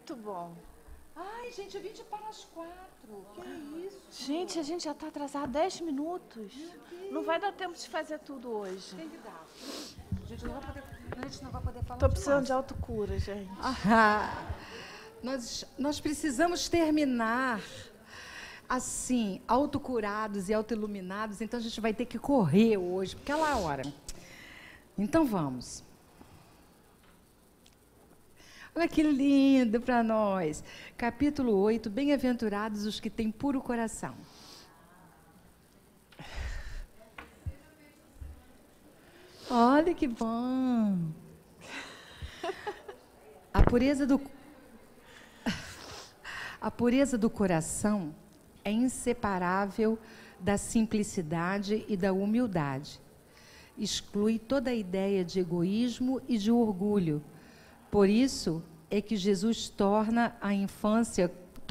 muito bom. Ai, gente, eu vim de para as 4. Que isso? Gente, a gente já está atrasado 10 minutos. Não vai dar tempo de fazer tudo hoje. Tem que dar. A gente não vai poder falar Tô precisando demais. de autocura, gente. Nós precisamos terminar assim, autocurados e autoiluminados, então a gente vai ter que correr hoje, porque é a hora. Então vamos. Olha que lindo para nós. Capítulo 8, bem-aventurados os que têm puro coração. Olha que bom. A pureza do coração é inseparável da simplicidade e da humildade. Exclui toda a ideia de egoísmo e de orgulho. Por isso é que Jesus toma a infância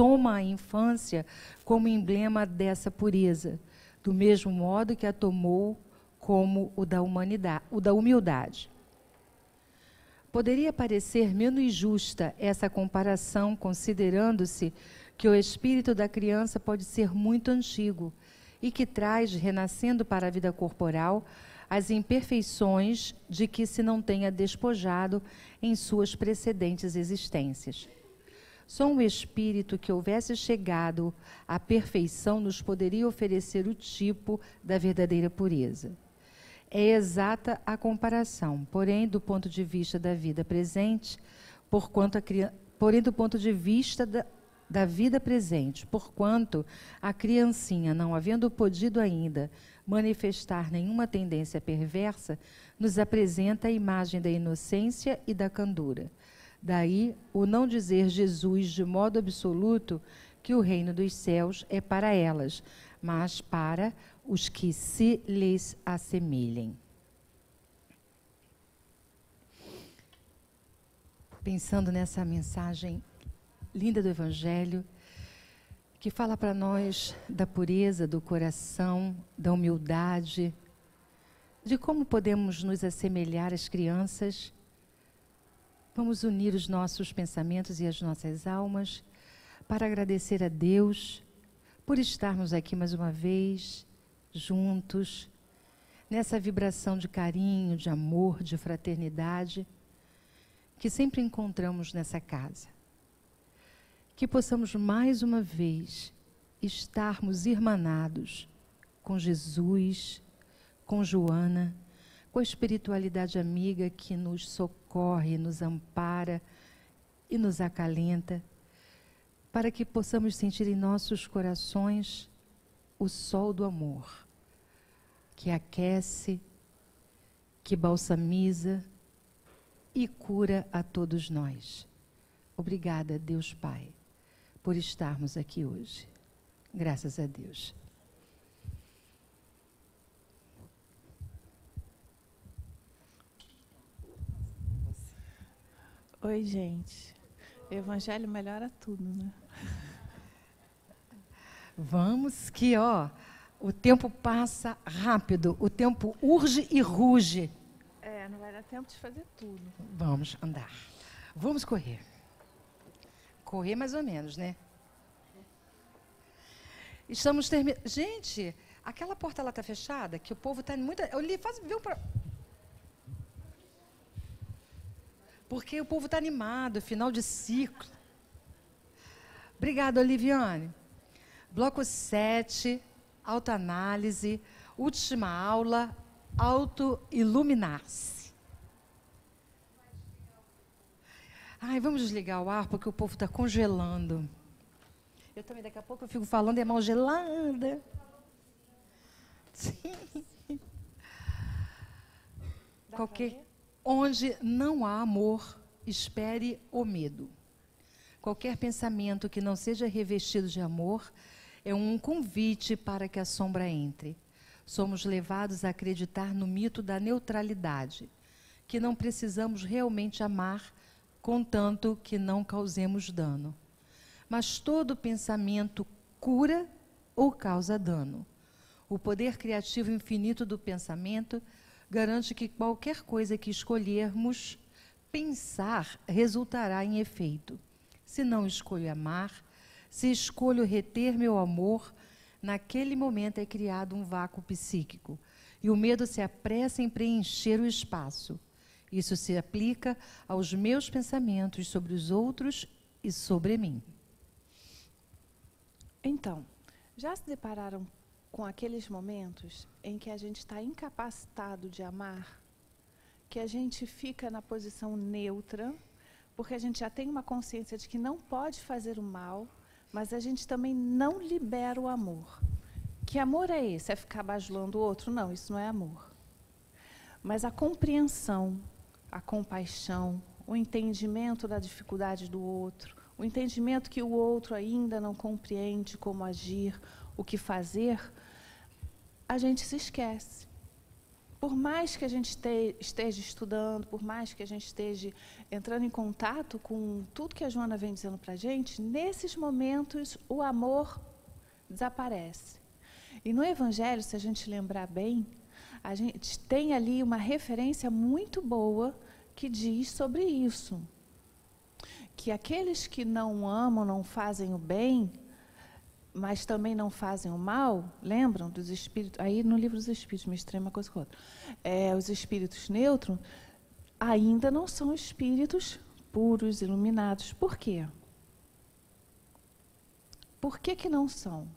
como emblema dessa pureza, do mesmo modo que a tomou como o da humildade. Poderia parecer menos justa essa comparação, considerando-se que o espírito da criança pode ser muito antigo e que traz, renascendo para a vida corporal, as imperfeições de que se não tenha despojado em suas precedentes existências. Só um espírito que houvesse chegado à perfeição nos poderia oferecer o tipo da verdadeira pureza. É exata a comparação, porém, do ponto de vista da vida presente, porquanto a criancinha, não havendo podido ainda manifestar nenhuma tendência perversa, nos apresenta a imagem da inocência e da candura. Daí o não dizer Jesus de modo absoluto que o reino dos céus é para elas, mas para os que se lhes assemelhem. Pensando nessa mensagem linda do Evangelho, que fala para nós da pureza do coração, da humildade, de como podemos nos assemelhar às crianças. Vamos unir os nossos pensamentos e as nossas almas para agradecer a Deus por estarmos aqui mais uma vez, juntos, nessa vibração de carinho, de amor, de fraternidade, que sempre encontramos nessa casa. Que possamos mais uma vez estarmos irmanados com Jesus, com Joana, com a espiritualidade amiga que nos socorre, nos ampara e nos acalenta, para que possamos sentir em nossos corações o sol do amor, que aquece, que balsamiza e cura a todos nós. Obrigada, Deus Pai, por estarmos aqui hoje. Graças a Deus. Oi, gente. O Evangelho melhora tudo, né? Vamos que, o tempo passa rápido, o tempo urge e ruge. Não vai dar tempo de fazer tudo. Vamos andar. Vamos correr. Correr mais ou menos, né? Estamos terminando. Gente, aquela porta lá está fechada, que o povo está muito. Viu para. Porque o povo está animado, final de ciclo. Obrigada, Oliviane. Bloco 7, autoanálise, última aula, auto-iluminar-se. Ai, vamos desligar o ar, porque o povo está congelando. Eu também, daqui a pouco, eu fico falando e é mal gelada. Sim. Onde não há amor, espere o medo. Qualquer pensamento que não seja revestido de amor é um convite para que a sombra entre. Somos levados a acreditar no mito da neutralidade, que não precisamos realmente amar, contanto que não causemos dano. Mas todo pensamento cura ou causa dano. O poder criativo infinito do pensamento garante que qualquer coisa que escolhermos pensar resultará em efeito. Se não escolho amar, se escolho reter meu amor, naquele momento é criado um vácuo psíquico e o medo se apressa em preencher o espaço. Isso se aplica aos meus pensamentos sobre os outros e sobre mim. Então, já se depararam com aqueles momentos em que a gente está incapacitado de amar? Que a gente fica na posição neutra, porque a gente já tem uma consciência de que não pode fazer o mal, mas a gente também não libera o amor. Que amor é esse? É ficar bajulando o outro? Não, isso não é amor. Mas a compreensão, a compaixão, o entendimento da dificuldade do outro, o entendimento que o outro ainda não compreende como agir, o que fazer, a gente se esquece. Por mais que a gente esteja estudando, por mais que a gente esteja entrando em contato com tudo que a Joana vem dizendo para a gente, nesses momentos o amor desaparece. E no Evangelho, se a gente lembrar bem, a gente tem ali uma referência muito boa que diz sobre isso. Que aqueles que não amam, não fazem o bem, mas também não fazem o mal, lembram dos espíritos? Aí no livro dos espíritos, misturei uma coisa com outra. Os espíritos neutros ainda não são espíritos puros, iluminados. Por quê? Por que não são?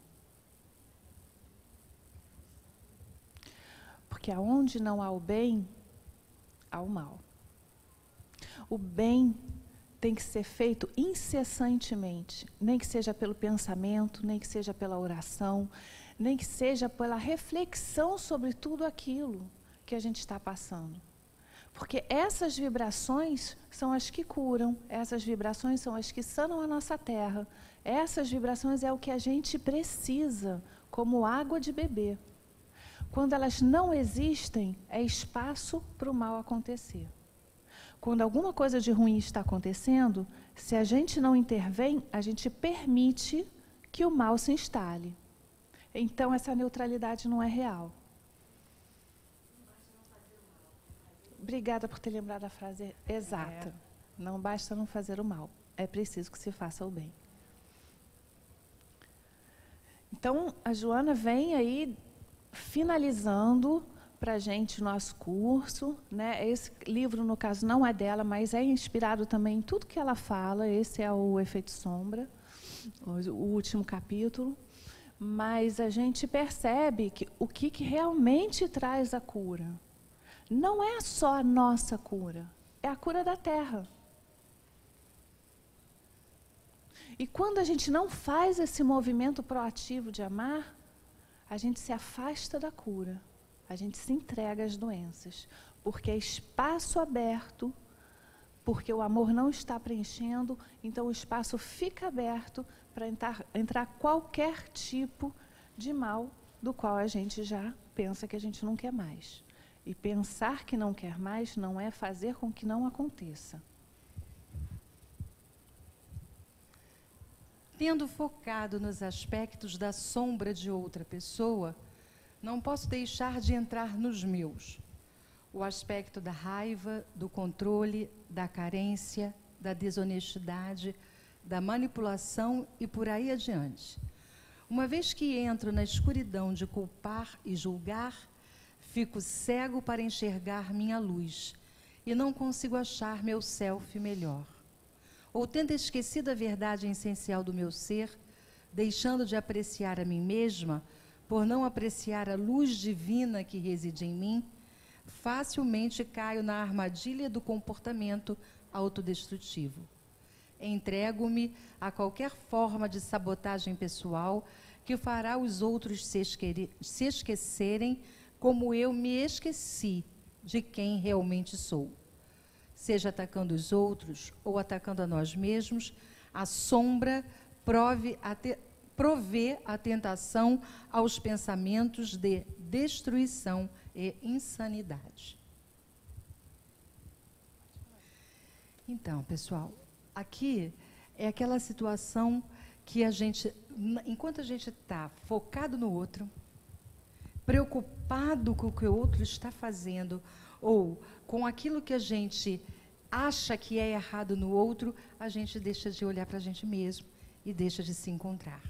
Porque aonde não há o bem, há o mal. O bem tem que ser feito incessantemente, nem que seja pelo pensamento, nem que seja pela oração, nem que seja pela reflexão sobre tudo aquilo que a gente está passando. Porque essas vibrações são as que curam, essas vibrações são as que sanam a nossa terra, essas vibrações é o que a gente precisa, como água de beber. Quando elas não existem, é espaço para o mal acontecer. Quando alguma coisa de ruim está acontecendo, se a gente não intervém, a gente permite que o mal se instale. Então, essa neutralidade não é real. Obrigada por ter lembrado a frase exata. Não basta não fazer o mal, é preciso que se faça o bem. Então, a Joana vem aí finalizando para a gente o nosso curso, né? Esse livro, no caso, não é dela, mas é inspirado também em tudo que ela fala. Esse é o Efeito Sombra, o último capítulo. Mas a gente percebe que o que realmente traz a cura não é só a nossa cura, é a cura da Terra. E quando a gente não faz esse movimento proativo de amar, a gente se afasta da cura. A gente se entrega às doenças, porque é espaço aberto, porque o amor não está preenchendo, então o espaço fica aberto para entrar qualquer tipo de mal, do qual a gente já pensa que a gente não quer mais. E pensar que não quer mais não é fazer com que não aconteça. Tendo focado nos aspectos da sombra de outra pessoa, não posso deixar de entrar nos meus. O aspecto da raiva, do controle, da carência, da desonestidade, da manipulação e por aí adiante. Uma vez que entro na escuridão de culpar e julgar, fico cego para enxergar minha luz e não consigo achar meu self melhor. Ou tendo esquecido a verdade essencial do meu ser, deixando de apreciar a mim mesma, por não apreciar a luz divina que reside em mim, facilmente caio na armadilha do comportamento autodestrutivo. Entrego-me a qualquer forma de sabotagem pessoal que fará os outros se esquecerem como eu me esqueci de quem realmente sou. Seja atacando os outros ou atacando a nós mesmos, a sombra provê a tentação aos pensamentos de destruição e insanidade. Então, pessoal, aqui é aquela situação que a gente, enquanto a gente está focado no outro, preocupado com o que o outro está fazendo, ou com aquilo que a gente acha que é errado no outro, a gente deixa de olhar para a gente mesmo e deixa de se encontrar.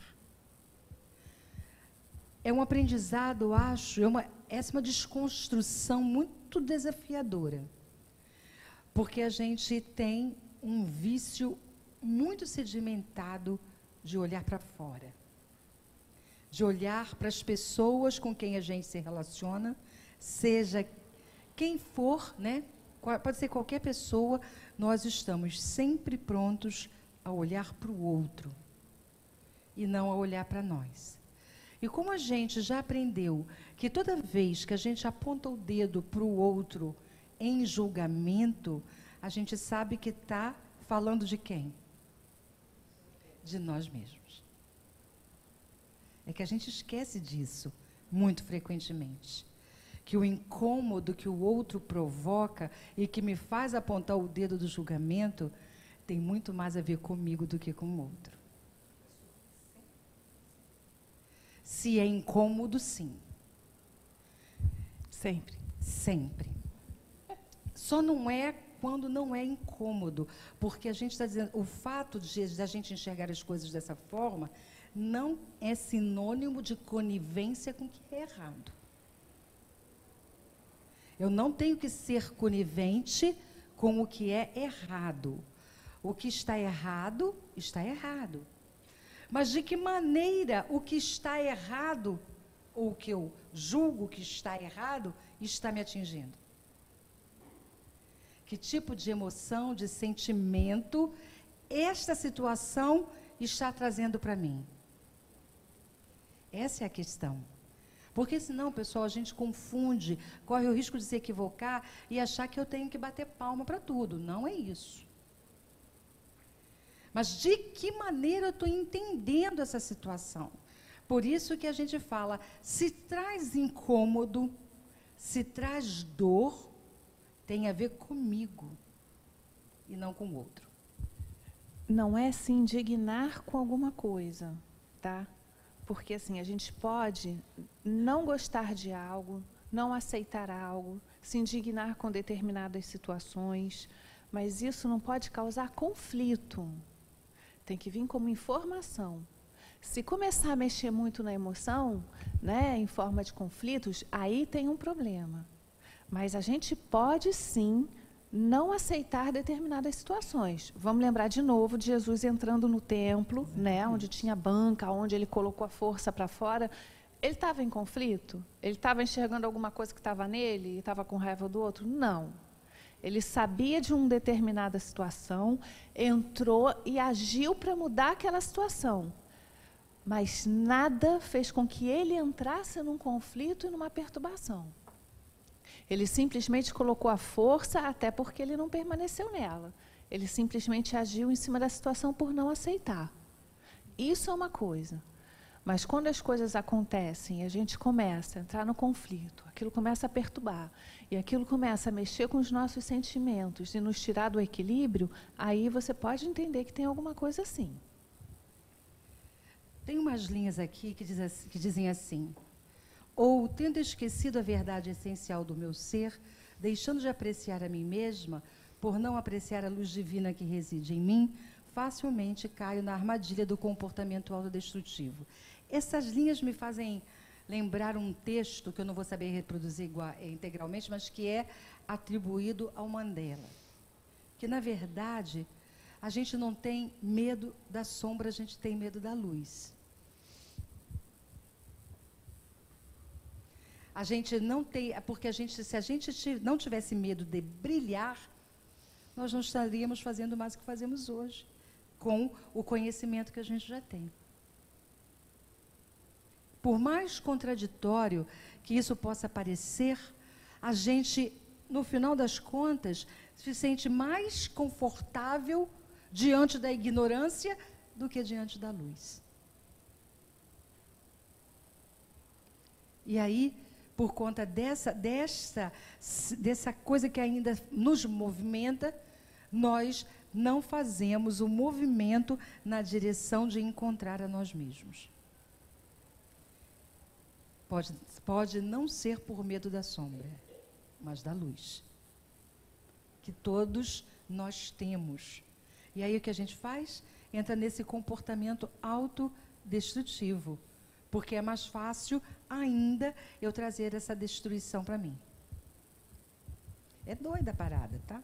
É um aprendizado, eu acho, essa é uma desconstrução muito desafiadora, porque a gente tem um vício muito sedimentado de olhar para fora, de olhar para as pessoas com quem a gente se relaciona, seja quem for, né? Pode ser qualquer pessoa, nós estamos sempre prontos a olhar para o outro e não a olhar para nós. E como a gente já aprendeu que toda vez que a gente aponta o dedo para o outro em julgamento, a gente sabe que está falando de quem? De nós mesmos. É que a gente esquece disso muito frequentemente. Que o incômodo que o outro provoca e que me faz apontar o dedo do julgamento tem muito mais a ver comigo do que com o outro. Se é incômodo, sim. Sempre. Sempre. Só não é quando não é incômodo, porque a gente está dizendo, o fato de a gente enxergar as coisas dessa forma não é sinônimo de conivência com o que é errado. Eu não tenho que ser conivente com o que é errado. O que está errado, está errado. Mas de que maneira o que está errado, ou o que eu julgo que está errado, está me atingindo? Que tipo de emoção, de sentimento, esta situação está trazendo para mim? Essa é a questão. Porque senão, pessoal, a gente confunde, corre o risco de se equivocar e achar que eu tenho que bater palma para tudo. Não é isso. Mas de que maneira eu estou entendendo essa situação? Por isso que a gente fala, se traz incômodo, se traz dor, tem a ver comigo e não com o outro. Não é se indignar com alguma coisa, tá? Porque assim, a gente pode não gostar de algo, não aceitar algo, se indignar com determinadas situações, mas isso não pode causar conflito. Tem que vir como informação. Se começar a mexer muito na emoção, né, em forma de conflitos, aí tem um problema. Mas a gente pode sim não aceitar determinadas situações. Vamos lembrar de novo de Jesus entrando no templo, né, onde tinha banca, onde ele colocou a força para fora. Ele estava em conflito? Ele estava enxergando alguma coisa que estava nele e estava com raiva do outro? Não. Ele sabia de uma determinada situação, entrou e agiu para mudar aquela situação. Mas nada fez com que ele entrasse num conflito e numa perturbação. Ele simplesmente colocou a força, até porque ele não permaneceu nela. Ele simplesmente agiu em cima da situação por não aceitar. Isso é uma coisa. Mas quando as coisas acontecem e a gente começa a entrar no conflito, aquilo começa a perturbar, e aquilo começa a mexer com os nossos sentimentos e nos tirar do equilíbrio, aí você pode entender que tem alguma coisa assim. Tem umas linhas aqui que dizem assim: ou tendo esquecido a verdade essencial do meu ser, deixando de apreciar a mim mesma, por não apreciar a luz divina que reside em mim, facilmente caio na armadilha do comportamento autodestrutivo. Essas linhas me fazem lembrar um texto que eu não vou saber reproduzir integralmente, mas que é atribuído ao Mandela. Que, na verdade, a gente não tem medo da sombra, a gente tem medo da luz. A gente não tem, porque se a gente não tivesse medo de brilhar, nós não estaríamos fazendo mais o que fazemos hoje, com o conhecimento que a gente já tem. Por mais contraditório que isso possa parecer, a gente, no final das contas, se sente mais confortável diante da ignorância do que diante da luz. E aí, por conta dessa coisa que ainda nos movimenta, nós não fazemos o movimento na direção de encontrar a nós mesmos. Pode não ser por medo da sombra, mas da luz. Que todos nós temos. E aí o que a gente faz? Entra nesse comportamento autodestrutivo, porque é mais fácil ainda eu trazer essa destruição para mim. É doida a parada, tá?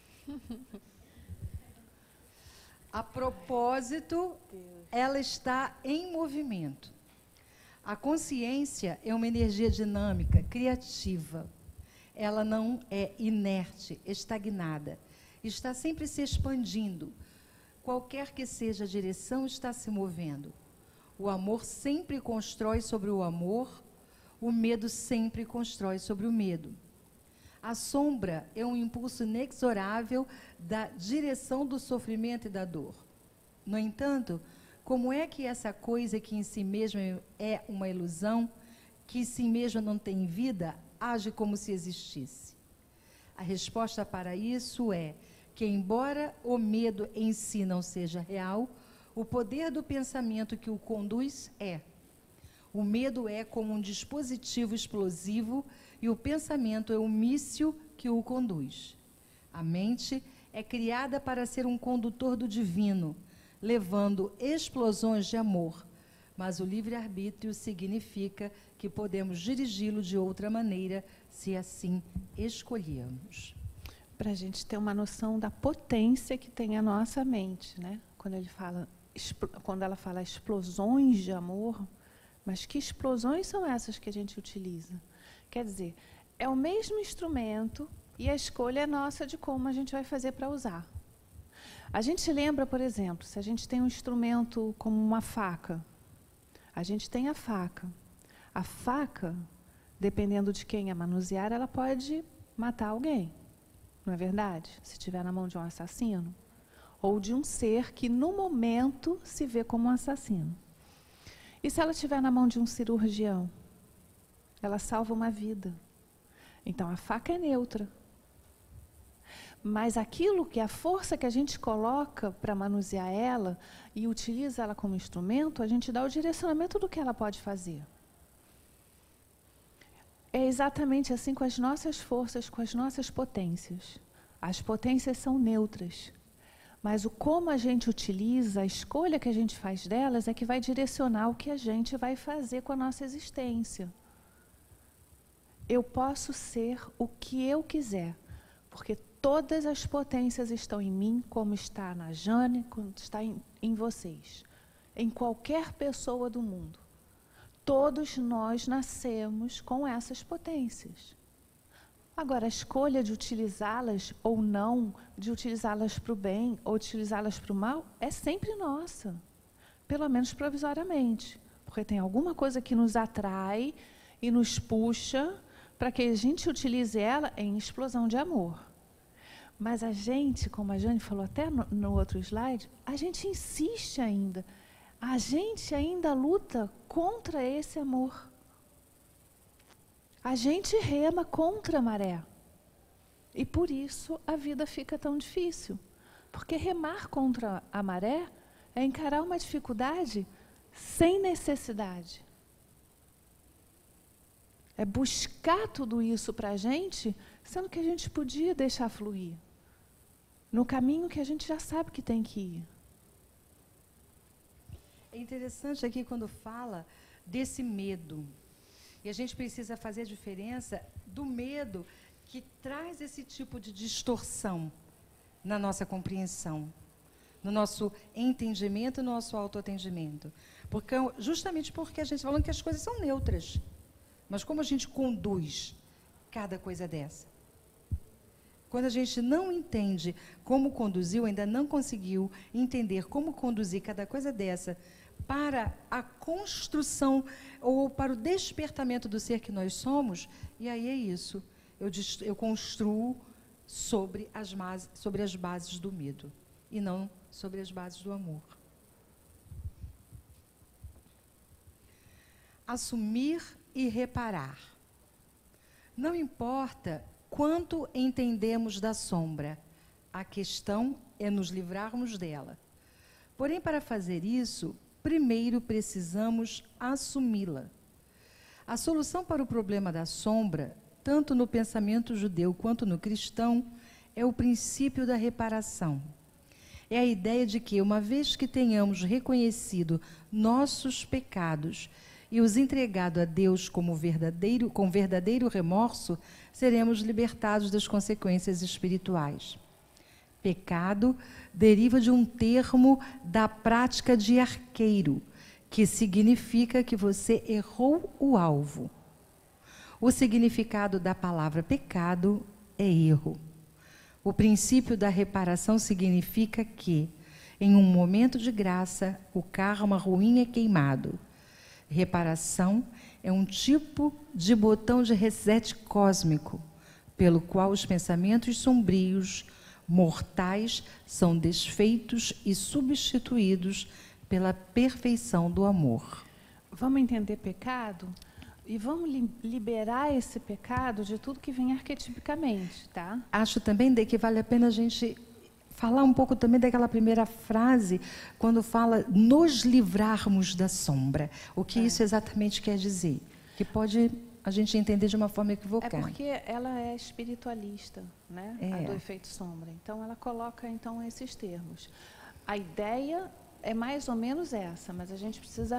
A propósito, ela está em movimento. A consciência é uma energia dinâmica, criativa. Ela não é inerte, estagnada. Está sempre se expandindo. Qualquer que seja a direção, está se movendo. O amor sempre constrói sobre o amor, o medo sempre constrói sobre o medo. A sombra é um impulso inexorável da direção do sofrimento e da dor. No entanto, como é que essa coisa que em si mesma é uma ilusão, que em si mesma não tem vida, age como se existisse? A resposta para isso é que, embora o medo em si não seja real, o poder do pensamento que o conduz é. O medo é como um dispositivo explosivo e o pensamento é o míssil que o conduz. A mente é criada para ser um condutor do divino, levando explosões de amor, mas o livre-arbítrio significa que podemos dirigi-lo de outra maneira, se assim escolhermos. Para a gente ter uma noção da potência que tem a nossa mente, né? Quando ela fala explosões de amor, mas que explosões são essas que a gente utiliza? Quer dizer, é o mesmo instrumento e a escolha é nossa de como a gente vai fazer para usar. A gente lembra, por exemplo, se a gente tem um instrumento como uma faca, a gente tem a faca. A faca, dependendo de quem a manusear, ela pode matar alguém, não é verdade? Se estiver na mão de um assassino, ou de um ser que no momento se vê como um assassino. E se ela estiver na mão de um cirurgião? Ela salva uma vida. Então a faca é neutra. Mas aquilo que a força que a gente coloca para manusear ela e utiliza ela como instrumento, a gente dá o direcionamento do que ela pode fazer. É exatamente assim com as nossas forças, com as nossas potências. As potências são neutras. Mas o como a gente utiliza, a escolha que a gente faz delas é que vai direcionar o que a gente vai fazer com a nossa existência. Eu posso ser o que eu quiser, porque todas as potências estão em mim, como está na Jane, como está em vocês, em qualquer pessoa do mundo. Todos nós nascemos com essas potências. Agora, a escolha de utilizá-las ou não, de utilizá-las para o bem ou utilizá-las para o mal, é sempre nossa, pelo menos provisoriamente, porque tem alguma coisa que nos atrai e nos puxa para que a gente utilize ela em explosão de amor. Mas a gente, como a Jane falou até no outro slide, a gente insiste ainda. A gente ainda luta contra esse amor. A gente rema contra a maré. E por isso a vida fica tão difícil. Porque remar contra a maré é encarar uma dificuldade sem necessidade. É buscar tudo isso para a gente, sendo que a gente podia deixar fluir. No caminho que a gente já sabe que tem que ir. É interessante aqui quando fala desse medo. E a gente precisa fazer a diferença do medo que traz esse tipo de distorção na nossa compreensão, no nosso entendimento, no nosso autoatendimento. Justamente porque a gente está falando que as coisas são neutras. Mas como a gente conduz cada coisa dessa? Quando a gente não entende como conduzir, ou ainda não conseguiu entender como conduzir cada coisa dessa para a construção ou para o despertamento do ser que nós somos, e aí é isso. Eu construo sobre as bases do medo e não sobre as bases do amor. Assumir e reparar. Não importa quanto entendemos da sombra, a questão é nos livrarmos dela. Porém, para fazer isso, primeiro precisamos assumi-la. A solução para o problema da sombra, tanto no pensamento judeu quanto no cristão, é o princípio da reparação. É a ideia de que, uma vez que tenhamos reconhecido nossos pecados e os entregado a Deus com verdadeiro remorso, seremos libertados das consequências espirituais. Pecado deriva de um termo da prática de arqueiro, que significa que você errou o alvo. O significado da palavra pecado é erro. O princípio da reparação significa que, em um momento de graça, o karma ruim é queimado. Reparação é um tipo de botão de reset cósmico, pelo qual os pensamentos sombrios, mortais, são desfeitos e substituídos pela perfeição do amor. Vamos entender pecado? E vamos liberar esse pecado de tudo que vem arquetipicamente, tá? Acho também que vale a pena a gente falar um pouco também daquela primeira frase, quando fala nos livrarmos da sombra. O que isso exatamente quer dizer? Que pode a gente entender de uma forma equivocada. É porque ela é espiritualista, né? A do efeito sombra. Então, ela coloca esses termos. A ideia é mais ou menos essa, mas a gente precisa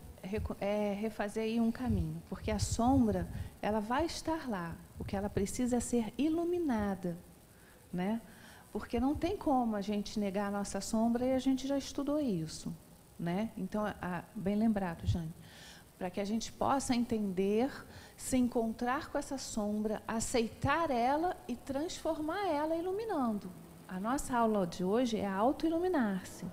refazer aí um caminho, porque a sombra, ela vai estar lá. O que ela precisa é ser iluminada, né? Porque não tem como a gente negar a nossa sombra, e a gente já estudou isso, né? Então, bem lembrado, Jane, para que a gente possa entender, se encontrar com essa sombra, aceitar ela e transformar ela iluminando. A nossa aula de hoje é auto-iluminar-se.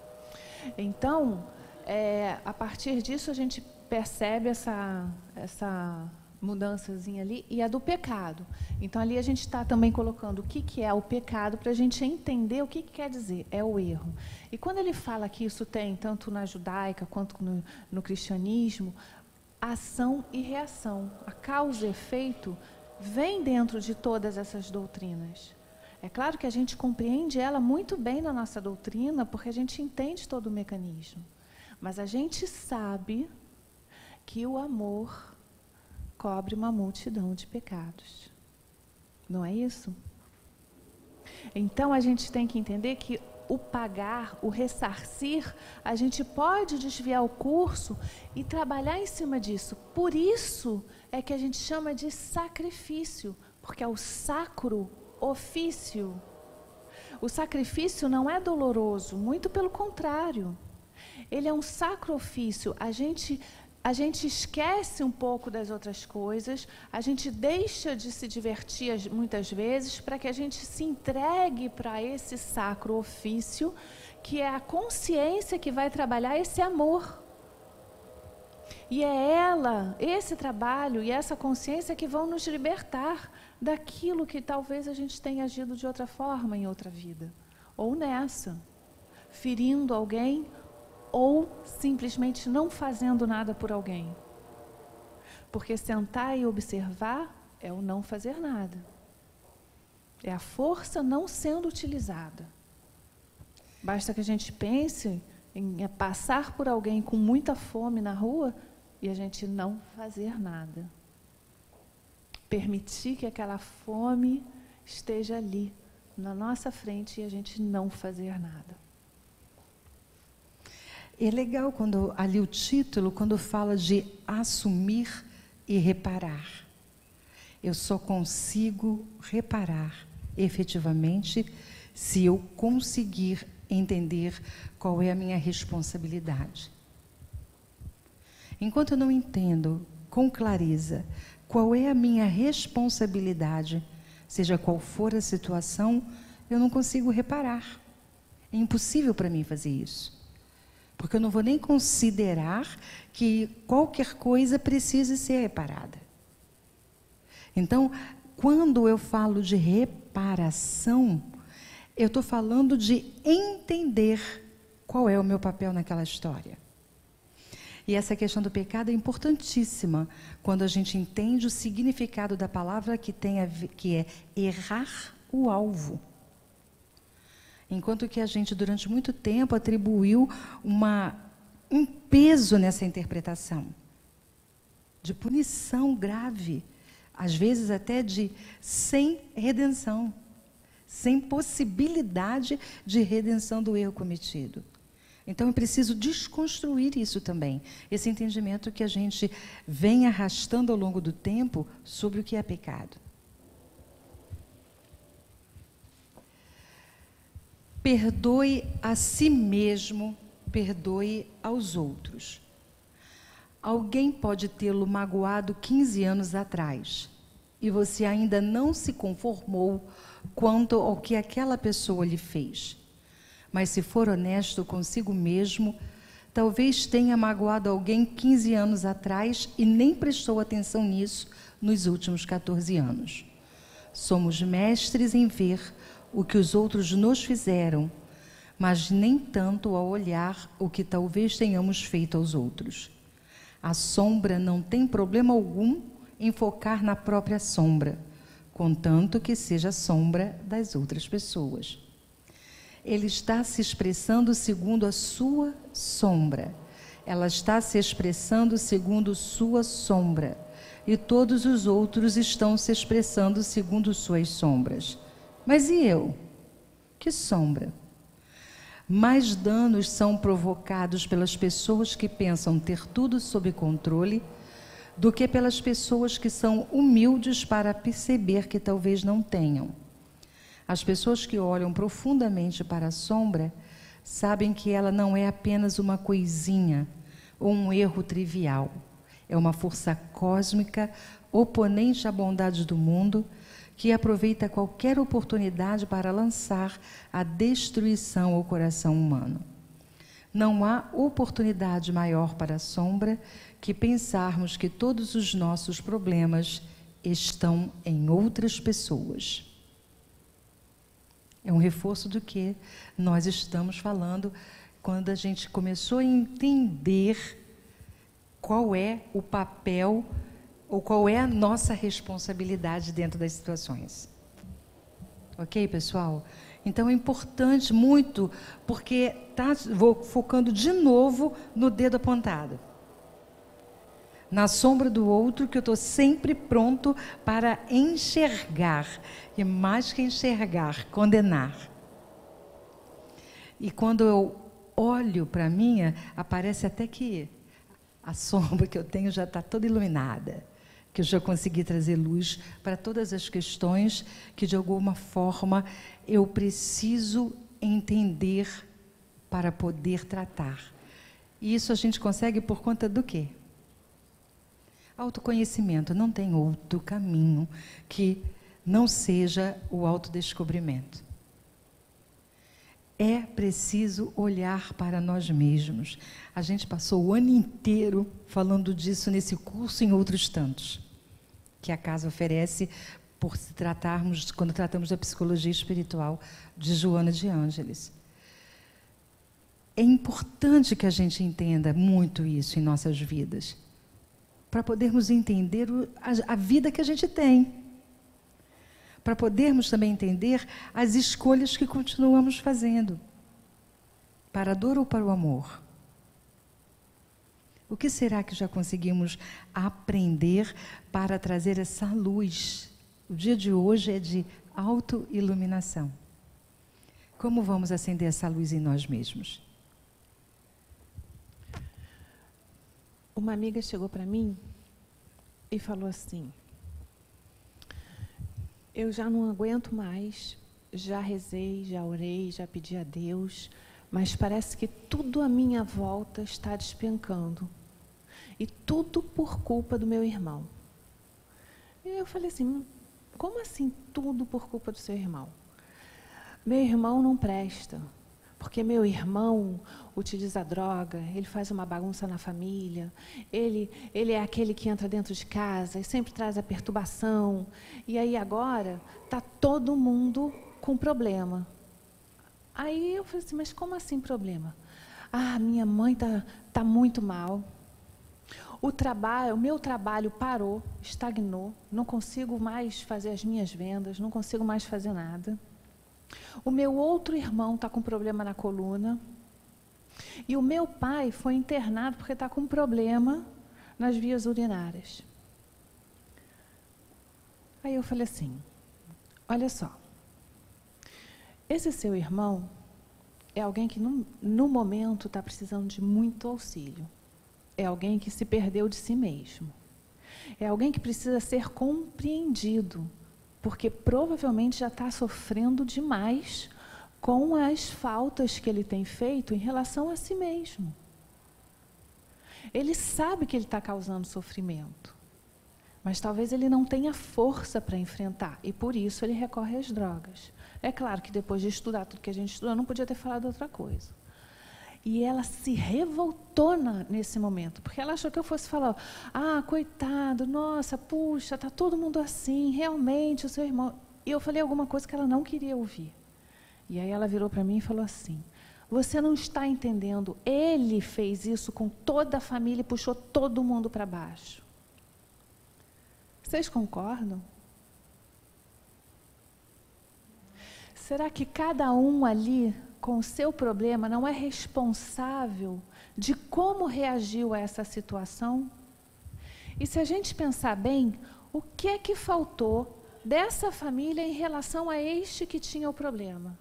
Então, a partir disso a gente percebe essa mudançazinha ali, e a do pecado. Então, ali a gente está também colocando o que é o pecado, para a gente entender o que quer dizer, é o erro. E quando ele fala que isso tem, tanto na judaica quanto no cristianismo, ação e reação. A causa e efeito vem dentro de todas essas doutrinas. É claro que a gente compreende ela muito bem na nossa doutrina, porque a gente entende todo o mecanismo. Mas a gente sabe que o amor cobre uma multidão de pecados. Não é isso? Então, a gente tem que entender que o pagar, o ressarcir, a gente pode desviar o curso e trabalhar em cima disso. Por isso é que a gente chama de sacrifício, porque é o sacro ofício. O sacrifício não é doloroso, muito pelo contrário. Ele é um sacro ofício. A gente esquece um pouco das outras coisas, a gente deixa de se divertir muitas vezes para que a gente se entregue para esse sacro ofício, que é a consciência que vai trabalhar esse amor. E é esse trabalho e essa consciência que vão nos libertar daquilo que talvez a gente tenha agido de outra forma em outra vida, ou nessa, ferindo alguém, ou simplesmente não fazendo nada por alguém. Porque sentar e observar é o não fazer nada. É a força não sendo utilizada. Basta que a gente pense em passar por alguém com muita fome na rua e a gente não fazer nada. Permitir que aquela fome esteja ali, na nossa frente, e a gente não fazer nada. É legal quando ali o título, quando fala de assumir e reparar. Eu só consigo reparar efetivamente se eu conseguir entender qual é a minha responsabilidade. Enquanto eu não entendo com clareza qual é a minha responsabilidade, seja qual for a situação, eu não consigo reparar. É impossível para mim fazer isso. Porque eu não vou nem considerar que qualquer coisa precise ser reparada. Então, quando eu falo de reparação, eu estou falando de entender qual é o meu papel naquela história. E essa questão do pecado é importantíssima, quando a gente entende o significado da palavra que é errar o alvo. Enquanto que a gente, durante muito tempo, atribuiu um peso nessa interpretação, de punição grave, às vezes até sem redenção, sem possibilidade de redenção do erro cometido. Então, é preciso desconstruir isso também, esse entendimento que a gente vem arrastando ao longo do tempo sobre o que é pecado. Perdoe a si mesmo, perdoe aos outros. Alguém pode tê-lo magoado 15 anos atrás e você ainda não se conformou quanto ao que aquela pessoa lhe fez. Mas se for honesto consigo mesmo, talvez tenha magoado alguém 15 anos atrás e nem prestou atenção nisso nos últimos 14 anos. Somos mestres em ver o que os outros nos fizeram, mas nem tanto ao olhar o que talvez tenhamos feito aos outros. A sombra não tem problema algum em focar na própria sombra, contanto que seja a sombra das outras pessoas. Ele está se expressando segundo a sua sombra. Ela está se expressando segundo sua sombra. E todos os outros estão se expressando segundo suas sombras. Mas e eu? Que sombra? Mais danos são provocados pelas pessoas que pensam ter tudo sob controle do que pelas pessoas que são humildes para perceber que talvez não tenham. As pessoas que olham profundamente para a sombra sabem que ela não é apenas uma coisinha ou um erro trivial. É uma força cósmica oponente à bondade do mundo que aproveita qualquer oportunidade para lançar a destruição ao coração humano. Não há oportunidade maior para a sombra que pensarmos que todos os nossos problemas estão em outras pessoas. É um reforço do que nós estamos falando quando a gente começou a entender qual é o papel ou qual é a nossa responsabilidade dentro das situações. Ok, pessoal? Então é importante muito, porque vou focando de novo no dedo apontado. Na sombra do outro, que eu estou sempre pronto para enxergar. E mais que enxergar, condenar. E quando eu olho para a minha, aparece até que a sombra que eu tenho já está toda iluminada. Que eu já consegui trazer luz para todas as questões que, de alguma forma, eu preciso entender para poder tratar. E isso a gente consegue por conta do quê? Autoconhecimento. Não tem outro caminho que não seja o autodescobrimento. É preciso olhar para nós mesmos. A gente passou o ano inteiro falando disso nesse curso e em outros tantos, que a casa oferece por se tratarmos, quando tratamos da psicologia espiritual de Joana de Ângeles. É importante que a gente entenda muito isso em nossas vidas, para podermos entender a vida que a gente tem, para podermos também entender as escolhas que continuamos fazendo, para a dor ou para o amor. O que será que já conseguimos aprender para trazer essa luz? O dia de hoje é de autoiluminação. Como vamos acender essa luz em nós mesmos? Uma amiga chegou para mim e falou assim: eu já não aguento mais, já rezei, já orei, já pedi a Deus, mas parece que tudo à minha volta está despencando. E tudo por culpa do meu irmão. E eu falei assim, como assim tudo por culpa do seu irmão? Meu irmão não presta, porque meu irmão utiliza droga, ele faz uma bagunça na família, ele é aquele que entra dentro de casa e sempre traz a perturbação. E aí agora está todo mundo com problema. Aí eu falei assim, mas como assim problema? Ah, minha mãe tá muito mal. O meu trabalho parou, estagnou, não consigo mais fazer as minhas vendas, não consigo mais fazer nada. O meu outro irmão está com problema na coluna. E o meu pai foi internado porque está com problema nas vias urinárias. Aí eu falei assim, olha só, esse seu irmão é alguém que no momento está precisando de muito auxílio. É alguém que se perdeu de si mesmo. É alguém que precisa ser compreendido, porque provavelmente já está sofrendo demais com as faltas que ele tem feito em relação a si mesmo. Ele sabe que ele está causando sofrimento, mas talvez ele não tenha força para enfrentar, e por isso ele recorre às drogas. É claro que depois de estudar tudo que a gente estudou, não podia ter falado outra coisa. E ela se revoltou nesse momento, porque ela achou que eu fosse falar, coitado, nossa, puxa, está todo mundo assim, realmente, o seu irmão... E eu falei alguma coisa que ela não queria ouvir. E aí ela virou para mim e falou assim, você não está entendendo, ele fez isso com toda a família e puxou todo mundo para baixo. Vocês concordam? Será que cada um ali, com o seu problema, não é responsável de como reagiu a essa situação? E se a gente pensar bem, o que é que faltou dessa família em relação a este que tinha o problema?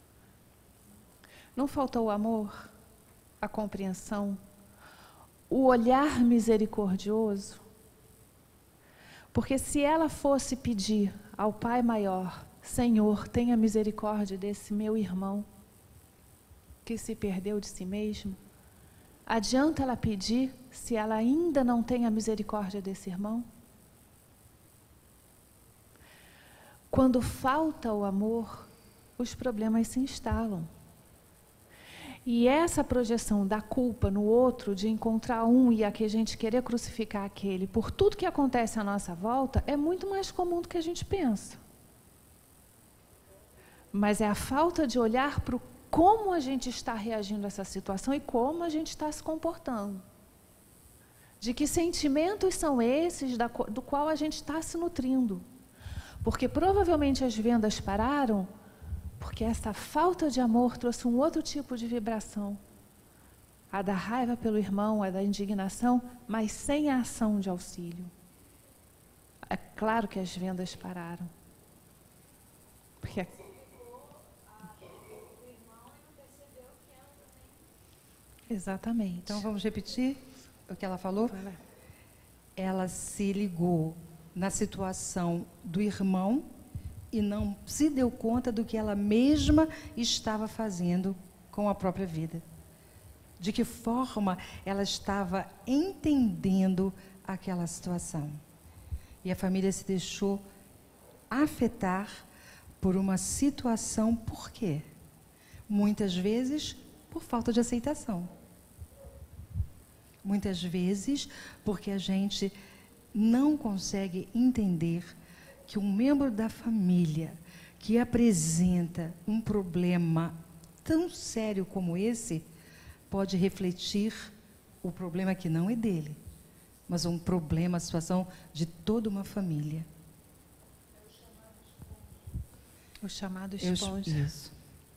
Não faltou o amor, a compreensão, o olhar misericordioso? Porque se ela fosse pedir ao Pai Maior, Senhor, tenha misericórdia desse meu irmão que se perdeu de si mesmo, adianta ela pedir se ela ainda não tem a misericórdia desse irmão? Quando falta o amor, os problemas se instalam. E essa projeção da culpa no outro, de encontrar um e aqui a gente querer crucificar aquele, por tudo que acontece à nossa volta, é muito mais comum do que a gente pensa. Mas é a falta de olhar para como a gente está reagindo a essa situação e como a gente está se comportando. De que sentimentos são esses do qual a gente está se nutrindo. Porque provavelmente as vendas pararam porque essa falta de amor trouxe um outro tipo de vibração. A da raiva pelo irmão, a da indignação, mas sem a ação de auxílio. É claro que as vendas pararam. Porque exatamente. Então vamos repetir o que ela falou? Ela se ligou na situação do irmão e não se deu conta do que ela mesma estava fazendo com a própria vida. De que forma ela estava entendendo aquela situação. E a família se deixou afetar por uma situação, por quê? Muitas vezes por falta de aceitação. Muitas vezes porque a gente não consegue entender que um membro da família que apresenta um problema tão sério como esse pode refletir o problema que não é dele, mas um problema, a situação de toda uma família. O chamado esponja. Isso.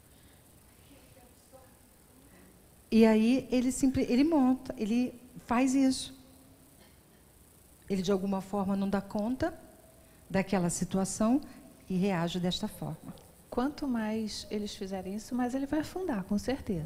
E aí ele monta, ele faz isso. Ele de alguma forma não dá conta daquela situação e reage desta forma. Quanto mais eles fizerem isso, mais ele vai afundar, com certeza.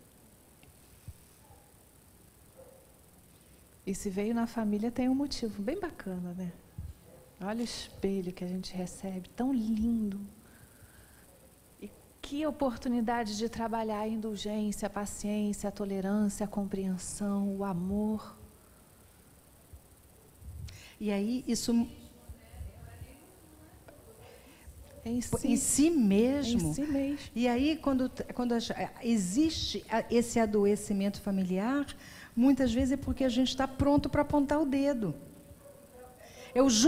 E se veio na família, tem um motivo bem bacana, né? Olha o espelho que a gente recebe, tão lindo. E que oportunidade de trabalhar a indulgência, a paciência, a tolerância, a compreensão, o amor. E aí, isso... Em si mesmo. Em si mesmo. E aí, quando existe esse adoecimento familiar, muitas vezes é porque a gente está pronto para apontar o dedo. É o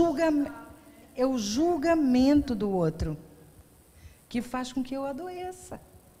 julgamento do outro que faz com que eu adoeça.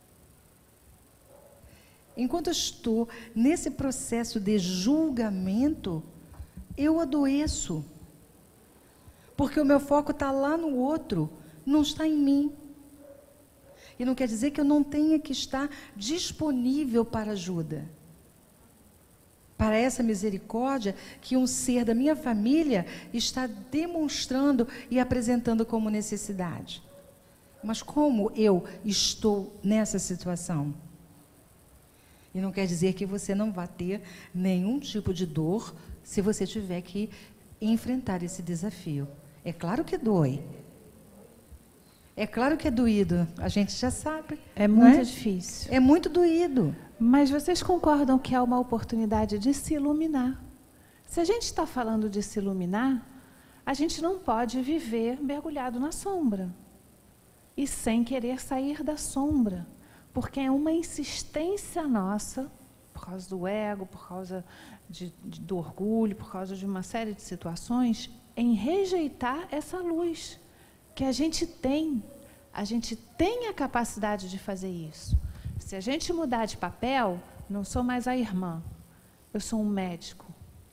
Enquanto eu estou nesse processo de julgamento, eu adoeço. Porque o meu foco está lá no outro, não está em mim. E não quer dizer que eu não tenha que estar disponível para ajuda. Para essa misericórdia que um ser da minha família está demonstrando e apresentando como necessidade. Mas como eu estou nessa situação? E não quer dizer que você não vai ter nenhum tipo de dor se você tiver que enfrentar esse desafio. É claro que dói. É claro que é doído. A gente já sabe. É muito difícil. difícil. É muito doído. Mas vocês concordam que é uma oportunidade de se iluminar? Se a gente está falando de se iluminar, a gente não pode viver mergulhado na sombra e sem querer sair da sombra, porque é uma insistência nossa, por causa do ego, por causa do orgulho, por causa de uma série de situações, em rejeitar essa luz que a gente tem. A gente tem a capacidade de fazer isso. Se a gente mudar de papel, não sou mais a irmã, eu sou um médico.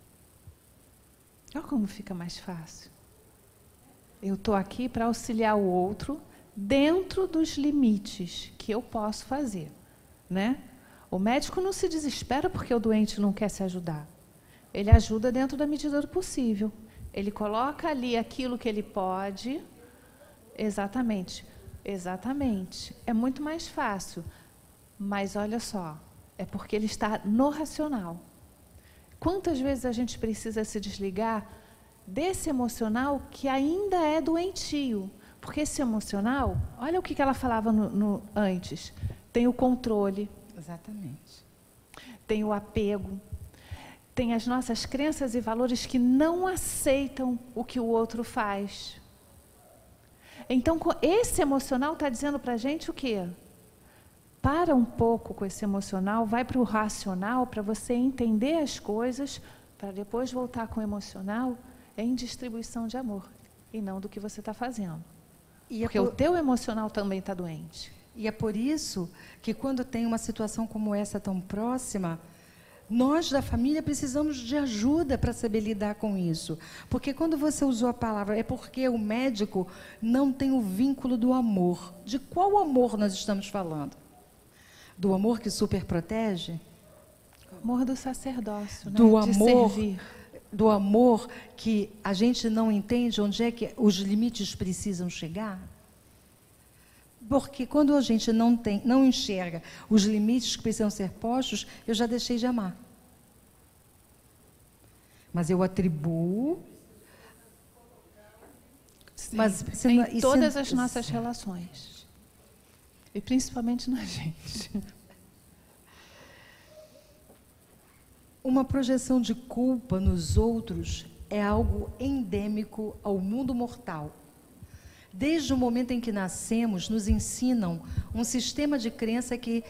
Olha como fica mais fácil. Eu estou aqui para auxiliar o outro dentro dos limites que eu posso fazer, né? O médico não se desespera porque o doente não quer se ajudar. Ele ajuda dentro da medida do possível. Ele coloca ali aquilo que ele pode. Exatamente, exatamente. É muito mais fácil. Mas olha só, é porque ele está no racional. Quantas vezes a gente precisa se desligar desse emocional que ainda é doentio? Porque esse emocional, olha o que ela falava antes, tem o controle. Exatamente. Tem o apego, tem as nossas crenças e valores que não aceitam o que o outro faz. Então, esse emocional está dizendo para a gente o quê? Para um pouco com esse emocional, vai para o racional, para você entender as coisas, para depois voltar com o emocional em distribuição de amor, e não do que você está fazendo. Porque o teu emocional também está doente. E é por isso que quando tem uma situação como essa tão próxima, nós da família precisamos de ajuda para saber lidar com isso. Porque quando você usou a palavra, é porque o médico não tem o vínculo do amor. De qual amor nós estamos falando? Do amor que superprotege? O amor do sacerdócio, né? Do amor, de servir. Do amor que a gente não entende onde é que os limites precisam chegar? Porque quando a gente não enxerga os limites que precisam ser postos, eu já deixei de amar. Mas eu atribuo. Sim, mas em todas as nossas relações. E principalmente na gente. Uma projeção de culpa nos outros é algo endêmico ao mundo mortal. Desde o momento em que nascemos, nos ensinam um sistema de crença que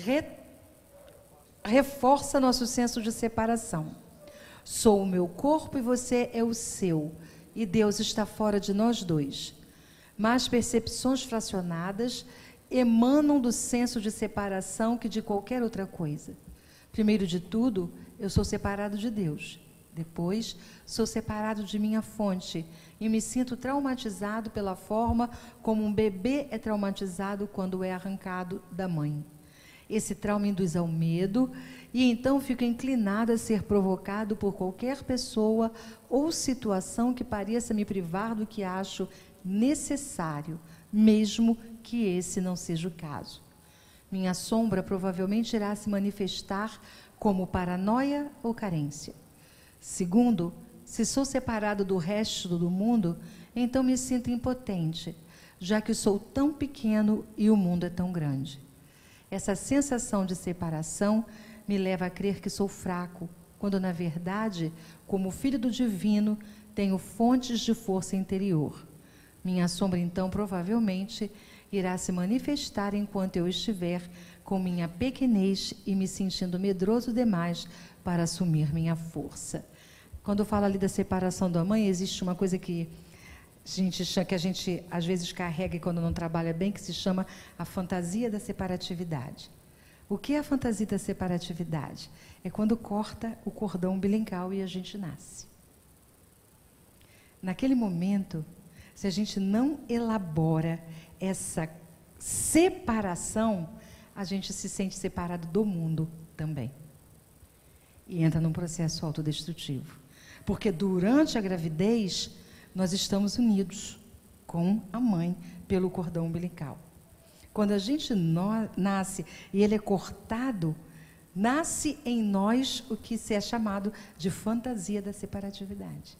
reforça nosso senso de separação. Sou o meu corpo e você é o seu, e Deus está fora de nós dois. Mas percepções fracionadas emanam do senso de separação que de qualquer outra coisa. Primeiro de tudo, eu sou separado de Deus. Depois, sou separado de minha fonte e me sinto traumatizado pela forma como um bebê é traumatizado quando é arrancado da mãe. Esse trauma induz ao medo e então fico inclinado a ser provocado por qualquer pessoa ou situação que pareça me privar do que acho necessário, mesmo que esse não seja o caso. Minha sombra provavelmente irá se manifestar como paranoia ou carência. Segundo, se sou separado do resto do mundo, então me sinto impotente, já que sou tão pequeno e o mundo é tão grande. Essa sensação de separação me leva a crer que sou fraco, quando na verdade, como filho do divino, tenho fontes de força interior. Minha sombra então provavelmente irá se manifestar enquanto eu estiver com minha pequenez e me sentindo medroso demais para assumir minha força. Quando eu falo ali da separação da mãe, existe uma coisa que a gente às vezes carrega quando não trabalha bem, que se chama a fantasia da separatividade. O que é a fantasia da separatividade? É quando corta o cordão umbilical e a gente nasce. Naquele momento, se a gente não elabora essa separação, a gente se sente separado do mundo também. E entra num processo autodestrutivo. Porque durante a gravidez, nós estamos unidos com a mãe pelo cordão umbilical. Quando a gente nasce e ele é cortado, nasce em nós o que se é chamado de fantasia da separatividade.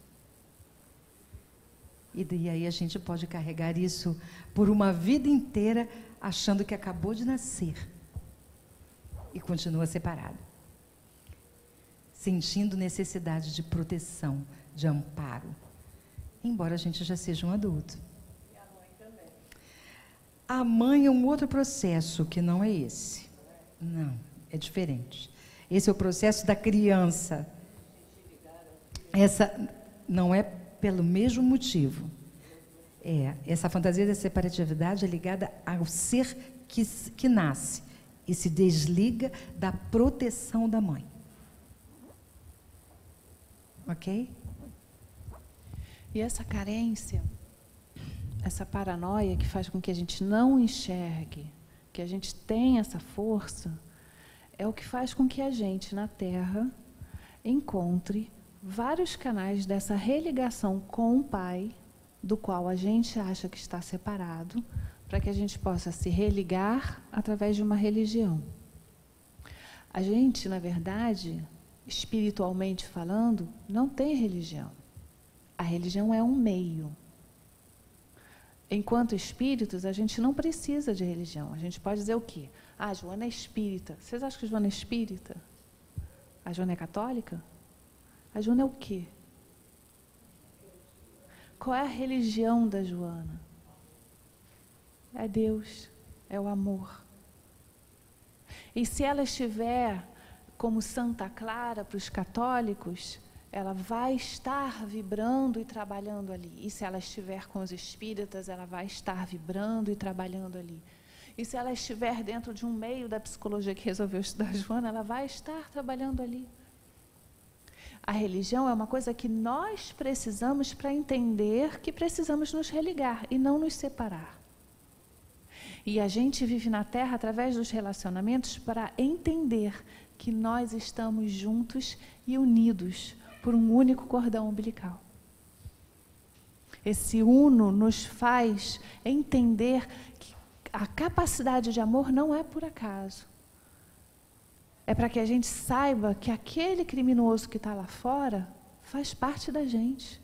E aí a gente pode carregar isso por uma vida inteira, achando que acabou de nascer e continua separado, sentindo necessidade de proteção, de amparo, embora a gente já seja um adulto. E a mãe também. A mãe é um outro processo que não é esse. Não, é diferente. Esse é o processo da criança. Essa não é pelo mesmo motivo. Essa fantasia da separatividade é ligada ao ser que nasce e se desliga da proteção da mãe. Ok? E essa carência, essa paranoia que faz com que a gente não enxergue, que a gente tenha essa força, é o que faz com que a gente, na Terra, encontre vários canais dessa religação com o Pai, do qual a gente acha que está separado, para que a gente possa se religar através de uma religião. A gente, na verdade, espiritualmente falando, não tem religião. A religião é um meio. Enquanto espíritos, a gente não precisa de religião. A gente pode dizer o quê? Ah, a Joana é espírita. Vocês acham que a Joana é espírita? A Joana é católica? A Joana é o quê? Qual é a religião da Joana? É Deus, é o amor. E se ela estiver como Santa Clara para os católicos, ela vai estar vibrando e trabalhando ali. E se ela estiver com os espíritas, ela vai estar vibrando e trabalhando ali. E se ela estiver dentro de um meio da psicologia que resolveu estudar Joana, ela vai estar trabalhando ali. A religião é uma coisa que nós precisamos para entender que precisamos nos religar e não nos separar. E a gente vive na Terra através dos relacionamentos para entender que nós estamos juntos e unidos por um único cordão umbilical. Esse uno nos faz entender que a capacidade de amor não é por acaso. É para que a gente saiba que aquele criminoso que está lá fora faz parte da gente.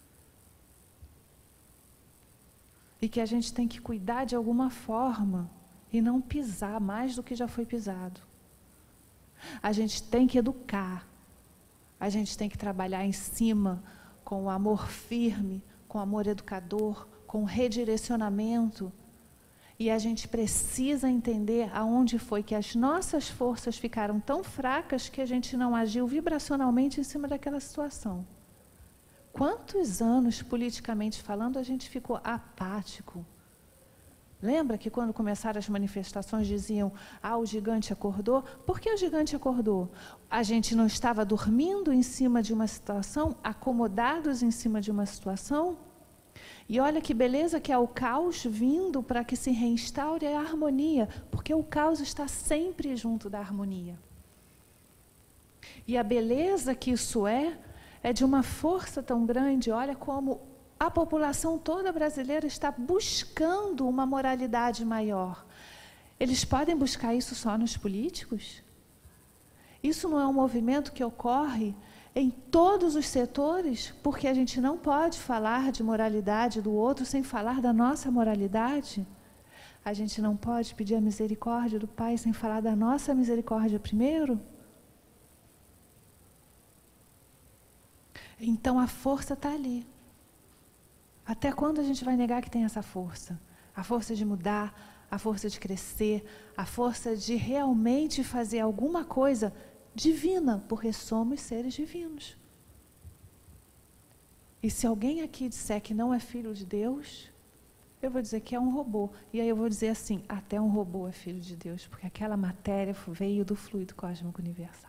E que a gente tem que cuidar de alguma forma e não pisar mais do que já foi pisado. A gente tem que educar. A gente tem que trabalhar em cima com o amor firme, com o amor educador, com o redirecionamento. E a gente precisa entender aonde foi que as nossas forças ficaram tão fracas que a gente não agiu vibracionalmente em cima daquela situação. Quantos anos, politicamente falando, a gente ficou apático? Lembra que quando começaram as manifestações diziam, o gigante acordou? Por que o gigante acordou? A gente não estava dormindo em cima de uma situação, acomodados em cima de uma situação? E olha que beleza que é o caos vindo para que se reinstaure a harmonia, porque o caos está sempre junto da harmonia. E a beleza que isso é de uma força tão grande. Olha como a população toda brasileira está buscando uma moralidade maior. Eles podem buscar isso só nos políticos? Isso não é um movimento que ocorre em todos os setores, porque a gente não pode falar de moralidade do outro sem falar da nossa moralidade. A gente não pode pedir a misericórdia do Pai sem falar da nossa misericórdia primeiro. Então a força está ali. Até quando a gente vai negar que tem essa força? A força de mudar, a força de crescer, a força de realmente fazer alguma coisa divina, porque somos seres divinos. E se alguém aqui disser que não é filho de Deus, eu vou dizer que é um robô. E aí eu vou dizer assim, até um robô é filho de Deus, porque aquela matéria veio do fluido cósmico universal.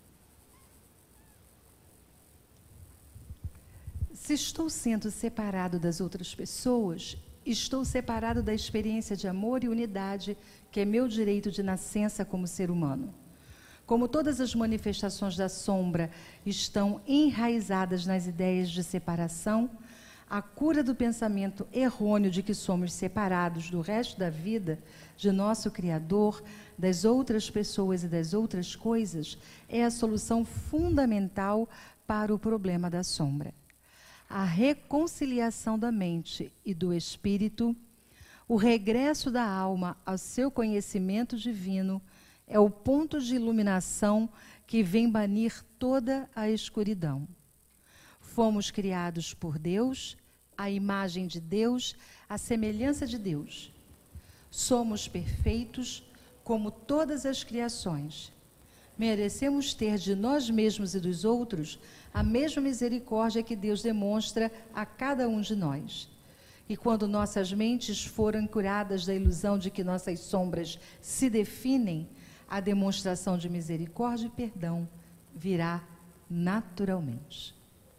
Se estou sendo separado das outras pessoas, estou separado da experiência de amor e unidade, que é meu direito de nascença como ser humano. Como todas as manifestações da sombra estão enraizadas nas ideias de separação, a cura do pensamento errôneo de que somos separados do resto da vida, de nosso Criador, das outras pessoas e das outras coisas, é a solução fundamental para o problema da sombra. A reconciliação da mente e do espírito, o regresso da alma ao seu conhecimento divino, é o ponto de iluminação que vem banir toda a escuridão. Fomos criados por Deus, à imagem de Deus, à semelhança de Deus. Somos perfeitos como todas as criações. Merecemos ter de nós mesmos e dos outros a mesma misericórdia que Deus demonstra a cada um de nós. E quando nossas mentes forem curadas da ilusão de que nossas sombras se definem, a demonstração de misericórdia e perdão virá naturalmente.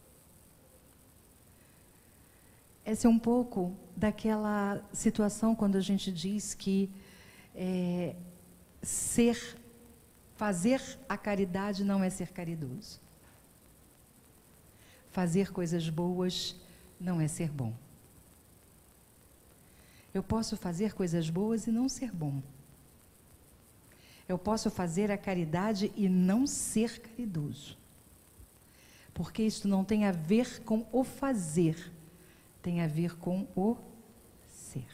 Essa é um pouco daquela situação quando a gente diz que fazer a caridade não é ser caridoso. Fazer coisas boas não é ser bom. Eu posso fazer coisas boas e não ser bom. Eu posso fazer a caridade e não ser caridoso. Porque isso não tem a ver com o fazer, tem a ver com o ser.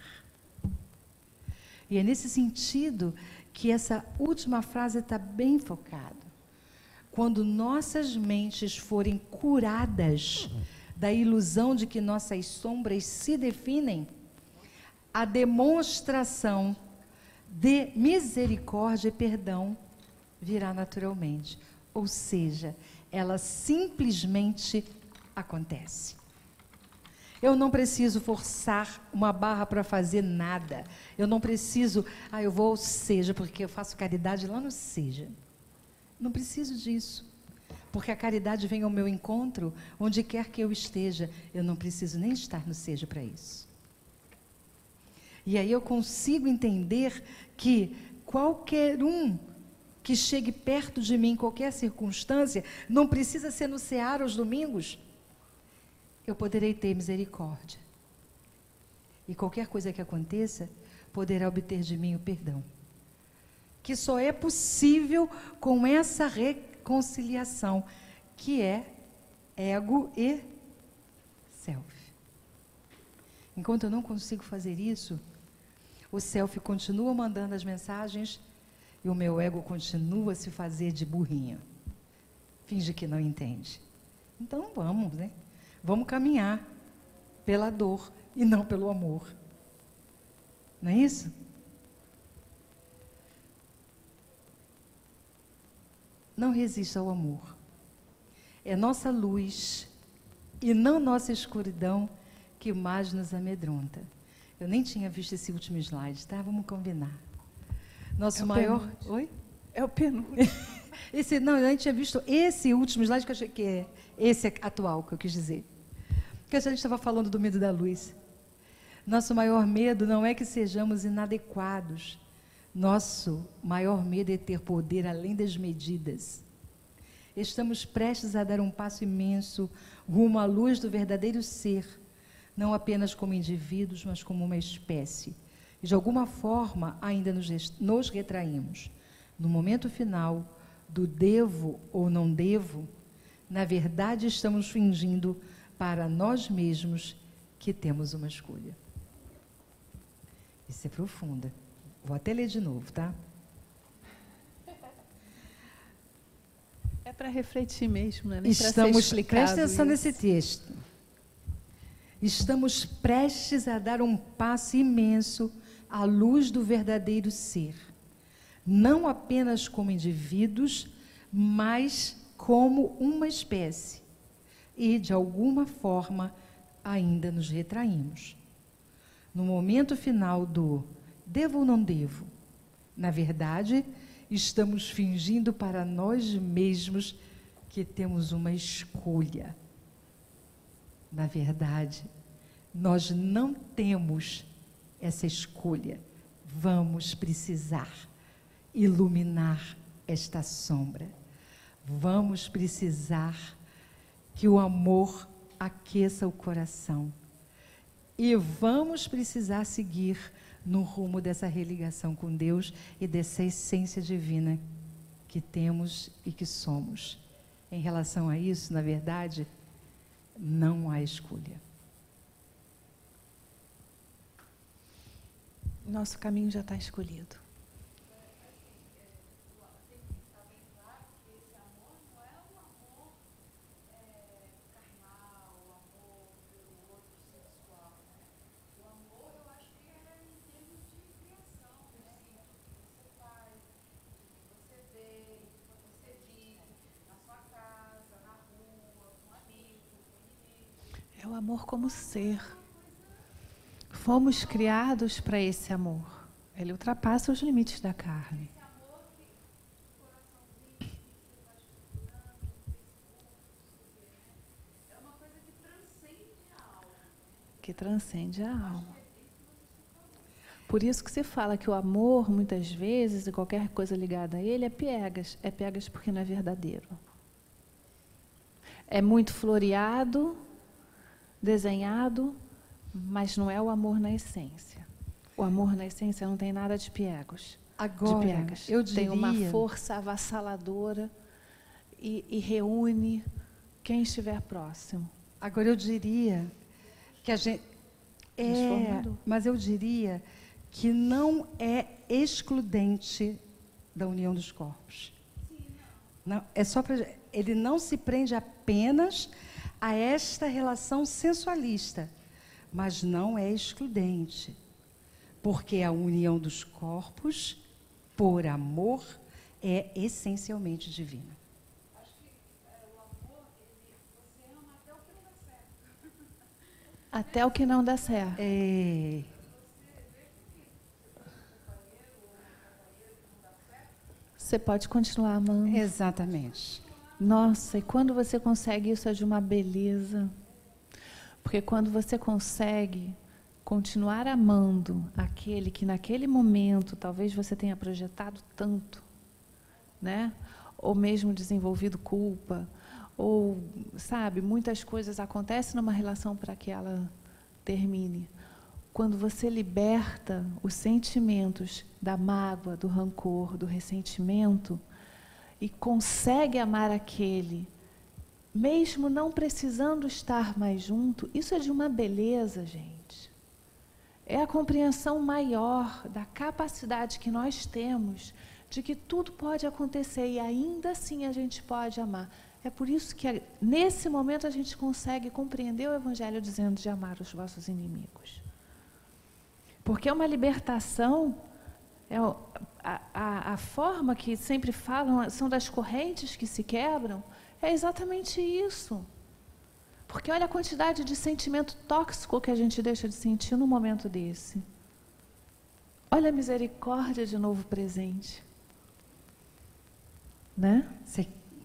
E é nesse sentido que essa última frase está bem focada. Quando nossas mentes forem curadas da ilusão de que nossas sombras se definem, a demonstração de misericórdia e perdão virá naturalmente. Ou seja, ela simplesmente acontece. Eu não preciso forçar uma barra para fazer nada. Eu não preciso, eu vou ao Seja, porque eu faço caridade lá no Seja. Não preciso disso. Porque a caridade vem ao meu encontro onde quer que eu esteja. Eu não preciso nem estar no Seja para isso. E aí eu consigo entender que qualquer um que chegue perto de mim em qualquer circunstância, não precisa ser no Seara aos domingos, eu poderei ter misericórdia. E qualquer coisa que aconteça, poderá obter de mim o perdão. Que só é possível com essa reconciliação, que é ego e self. Enquanto eu não consigo fazer isso, o self continua mandando as mensagens e o meu ego continua a se fazer de burrinho. Finge que não entende. Então vamos, né? Vamos caminhar pela dor e não pelo amor. Não é isso? Não resista ao amor. É nossa luz e não nossa escuridão que mais nos amedronta. Eu nem tinha visto esse último slide, tá? Vamos combinar. Nosso maior... penúltimo. Oi? É o penúltimo. Não, eu nem tinha visto esse último slide, que eu achei que é esse atual, que eu quis dizer. Porque a gente estava falando do medo da luz. Nosso maior medo não é que sejamos inadequados. Nosso maior medo é ter poder além das medidas. Estamos prestes a dar um passo imenso rumo à luz do verdadeiro ser, não apenas como indivíduos, mas como uma espécie. E de alguma forma ainda nos retraímos. No momento final do devo ou não devo, na verdade estamos fingindo para nós mesmos que temos uma escolha. Isso é profunda. Vou até ler de novo, tá? É para refletir mesmo, né? Presta atenção nesse texto. Estamos prestes a dar um passo imenso à luz do verdadeiro ser. Não apenas como indivíduos, mas como uma espécie. E, de alguma forma, ainda nos retraímos. No momento final do devo ou não devo, na verdade, estamos fingindo para nós mesmos que temos uma escolha. Na verdade, nós não temos essa escolha. Vamos precisar iluminar esta sombra. Vamos precisar que o amor aqueça o coração. E vamos precisar seguir no rumo dessa religação com Deus e dessa essência divina que temos e que somos. Em relação a isso, na verdade, não há escolha. Nosso caminho já está escolhido. É o amor como ser. Fomos criados para esse amor. Ele ultrapassa os limites da carne. É uma coisa que transcende a alma. Por isso que se fala que o amor, muitas vezes, e qualquer coisa ligada a ele, é piegas. É piegas porque não é verdadeiro. É muito floreado, desenhado, mas não é o amor na essência. O amor na essência não tem nada de piegos. Agora, de piegas. eu diria... Tem uma força avassaladora e reúne quem estiver próximo. Agora, eu diria que a gente... mas eu diria que não é excludente da união dos corpos. Não, é só para... Ele não se prende apenas a esta relação sensualista, mas não é excludente, porque a união dos corpos, por amor, é essencialmente divina. Acho que o amor, você ama até o que não dá certo. Até o que não dá certo. É. Você pode continuar amando. Exatamente. Nossa, e quando você consegue isso é de uma beleza. Porque quando você consegue continuar amando aquele que naquele momento talvez você tenha projetado tanto, né? Ou mesmo desenvolvido culpa, ou, sabe, muitas coisas acontecem numa relação para que ela termine. Quando você liberta os sentimentos da mágoa, do rancor, do ressentimento, e consegue amar aquele, mesmo não precisando estar mais junto, isso é de uma beleza, gente. É a compreensão maior da capacidade que nós temos de que tudo pode acontecer e ainda assim a gente pode amar. É por isso que nesse momento a gente consegue compreender o Evangelho dizendo de amar os vossos inimigos. Porque é uma libertação, a forma que sempre falam, são das correntes que se quebram, é exatamente isso. Porque olha a quantidade de sentimento tóxico que a gente deixa de sentir num momento desse. Olha a misericórdia de novo presente. Né? Sim.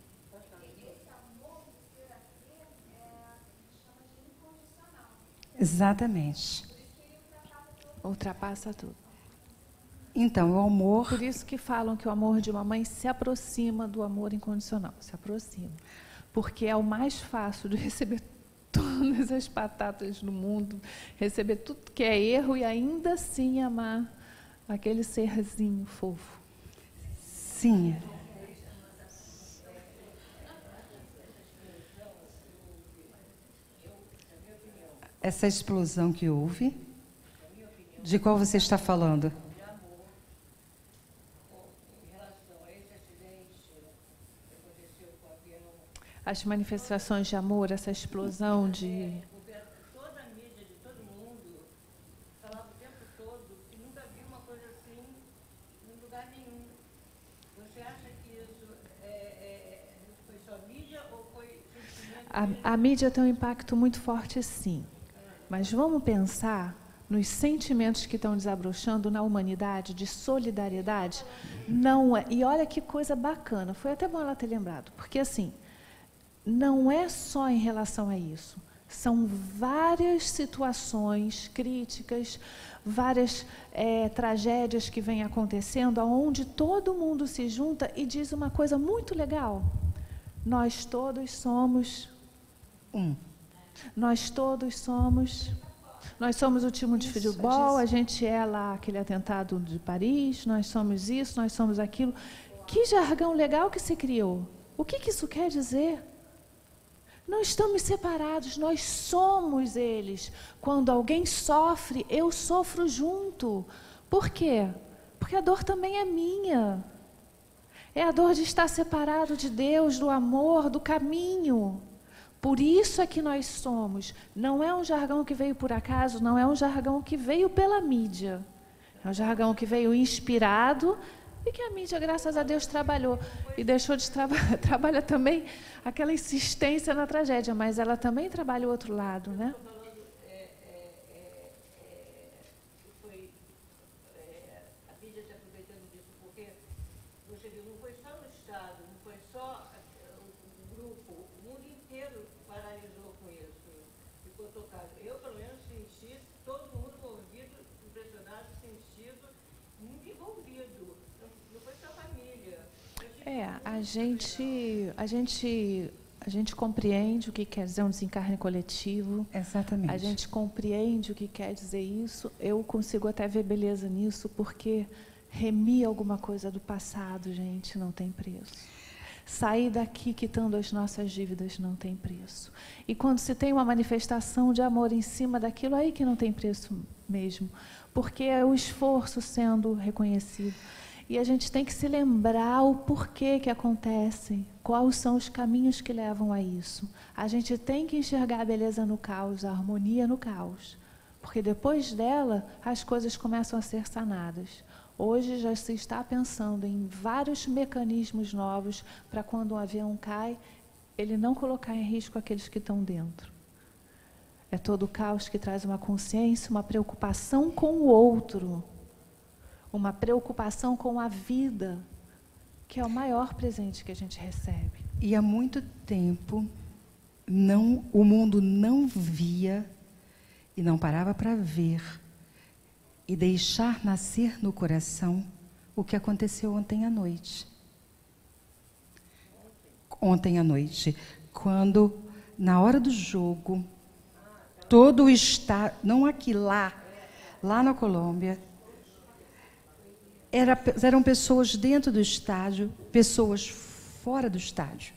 Exatamente. Ultrapassa tudo. Então, o amor... Por isso que falam que o amor de uma mãe se aproxima do amor incondicional. Se aproxima. Porque é o mais fácil de receber todas as patatas do mundo, receber tudo que é erro e ainda assim amar aquele serzinho fofo. Sim. Essa explosão que houve, de qual você está falando? As manifestações de amor, essa explosão de... Toda a mídia de todo mundo falava o tempo todo que nunca viu uma coisa assim em lugar nenhum. Você acha que isso foi só mídia ou foi sentimento? A mídia tem um impacto muito forte, sim. Mas vamos pensar nos sentimentos que estão desabrochando na humanidade, de solidariedade. Não é, e olha que coisa bacana, foi até bom ela ter lembrado, porque assim, não é só em relação a isso. São várias situações críticas, várias tragédias que vêm acontecendo, onde todo mundo se junta e diz uma coisa muito legal. Nós todos somos um. Nós todos somos Nós somos o time de futebol, a gente é lá aquele atentado de Paris, nós somos isso, nós somos aquilo. Que jargão legal que se criou. O que isso quer dizer? Não estamos separados, nós somos eles. Quando alguém sofre, eu sofro junto. Por quê? Porque a dor também é minha. É a dor de estar separado de Deus, do amor, do caminho. Por isso é que nós somos. Não é um jargão que veio por acaso, não é um jargão que veio pela mídia. É um jargão que veio inspirado e que a mídia, graças a Deus, trabalhou. E deixou de trabalhar também aquela insistência na tragédia, mas ela também trabalha o outro lado, né? A mídia está aproveitando disso, porque você viu, não foi só no Estado, não foi só o grupo, o mundo inteiro paralisou com isso, ficou tocado. Eu, pelo menos, senti todo mundo movido, impressionado, sentido, muito envolvido. Não foi só a família. A gente compreende o que quer dizer um desencarne coletivo. Exatamente. A gente compreende o que quer dizer isso. Eu consigo até ver beleza nisso, porque remir alguma coisa do passado, gente, não tem preço. Sair daqui quitando as nossas dívidas não tem preço. E quando se tem uma manifestação de amor em cima daquilo, aí que não tem preço mesmo. Porque é o esforço sendo reconhecido. E a gente tem que se lembrar o porquê que acontece, quais são os caminhos que levam a isso. A gente tem que enxergar a beleza no caos, a harmonia no caos. Porque depois dela, as coisas começam a ser sanadas. Hoje já se está pensando em vários mecanismos novos para quando um avião cai, ele não colocar em risco aqueles que estão dentro. É todo o caos que traz uma consciência, uma preocupação com o outro. Uma preocupação com a vida, que é o maior presente que a gente recebe. E há muito tempo, o mundo não via e não parava para ver e deixar nascer no coração o que aconteceu ontem à noite. Ontem à noite, quando, na hora do jogo, todo o estado, não aqui, lá na Colômbia, eram pessoas dentro do estádio, pessoas fora do estádio.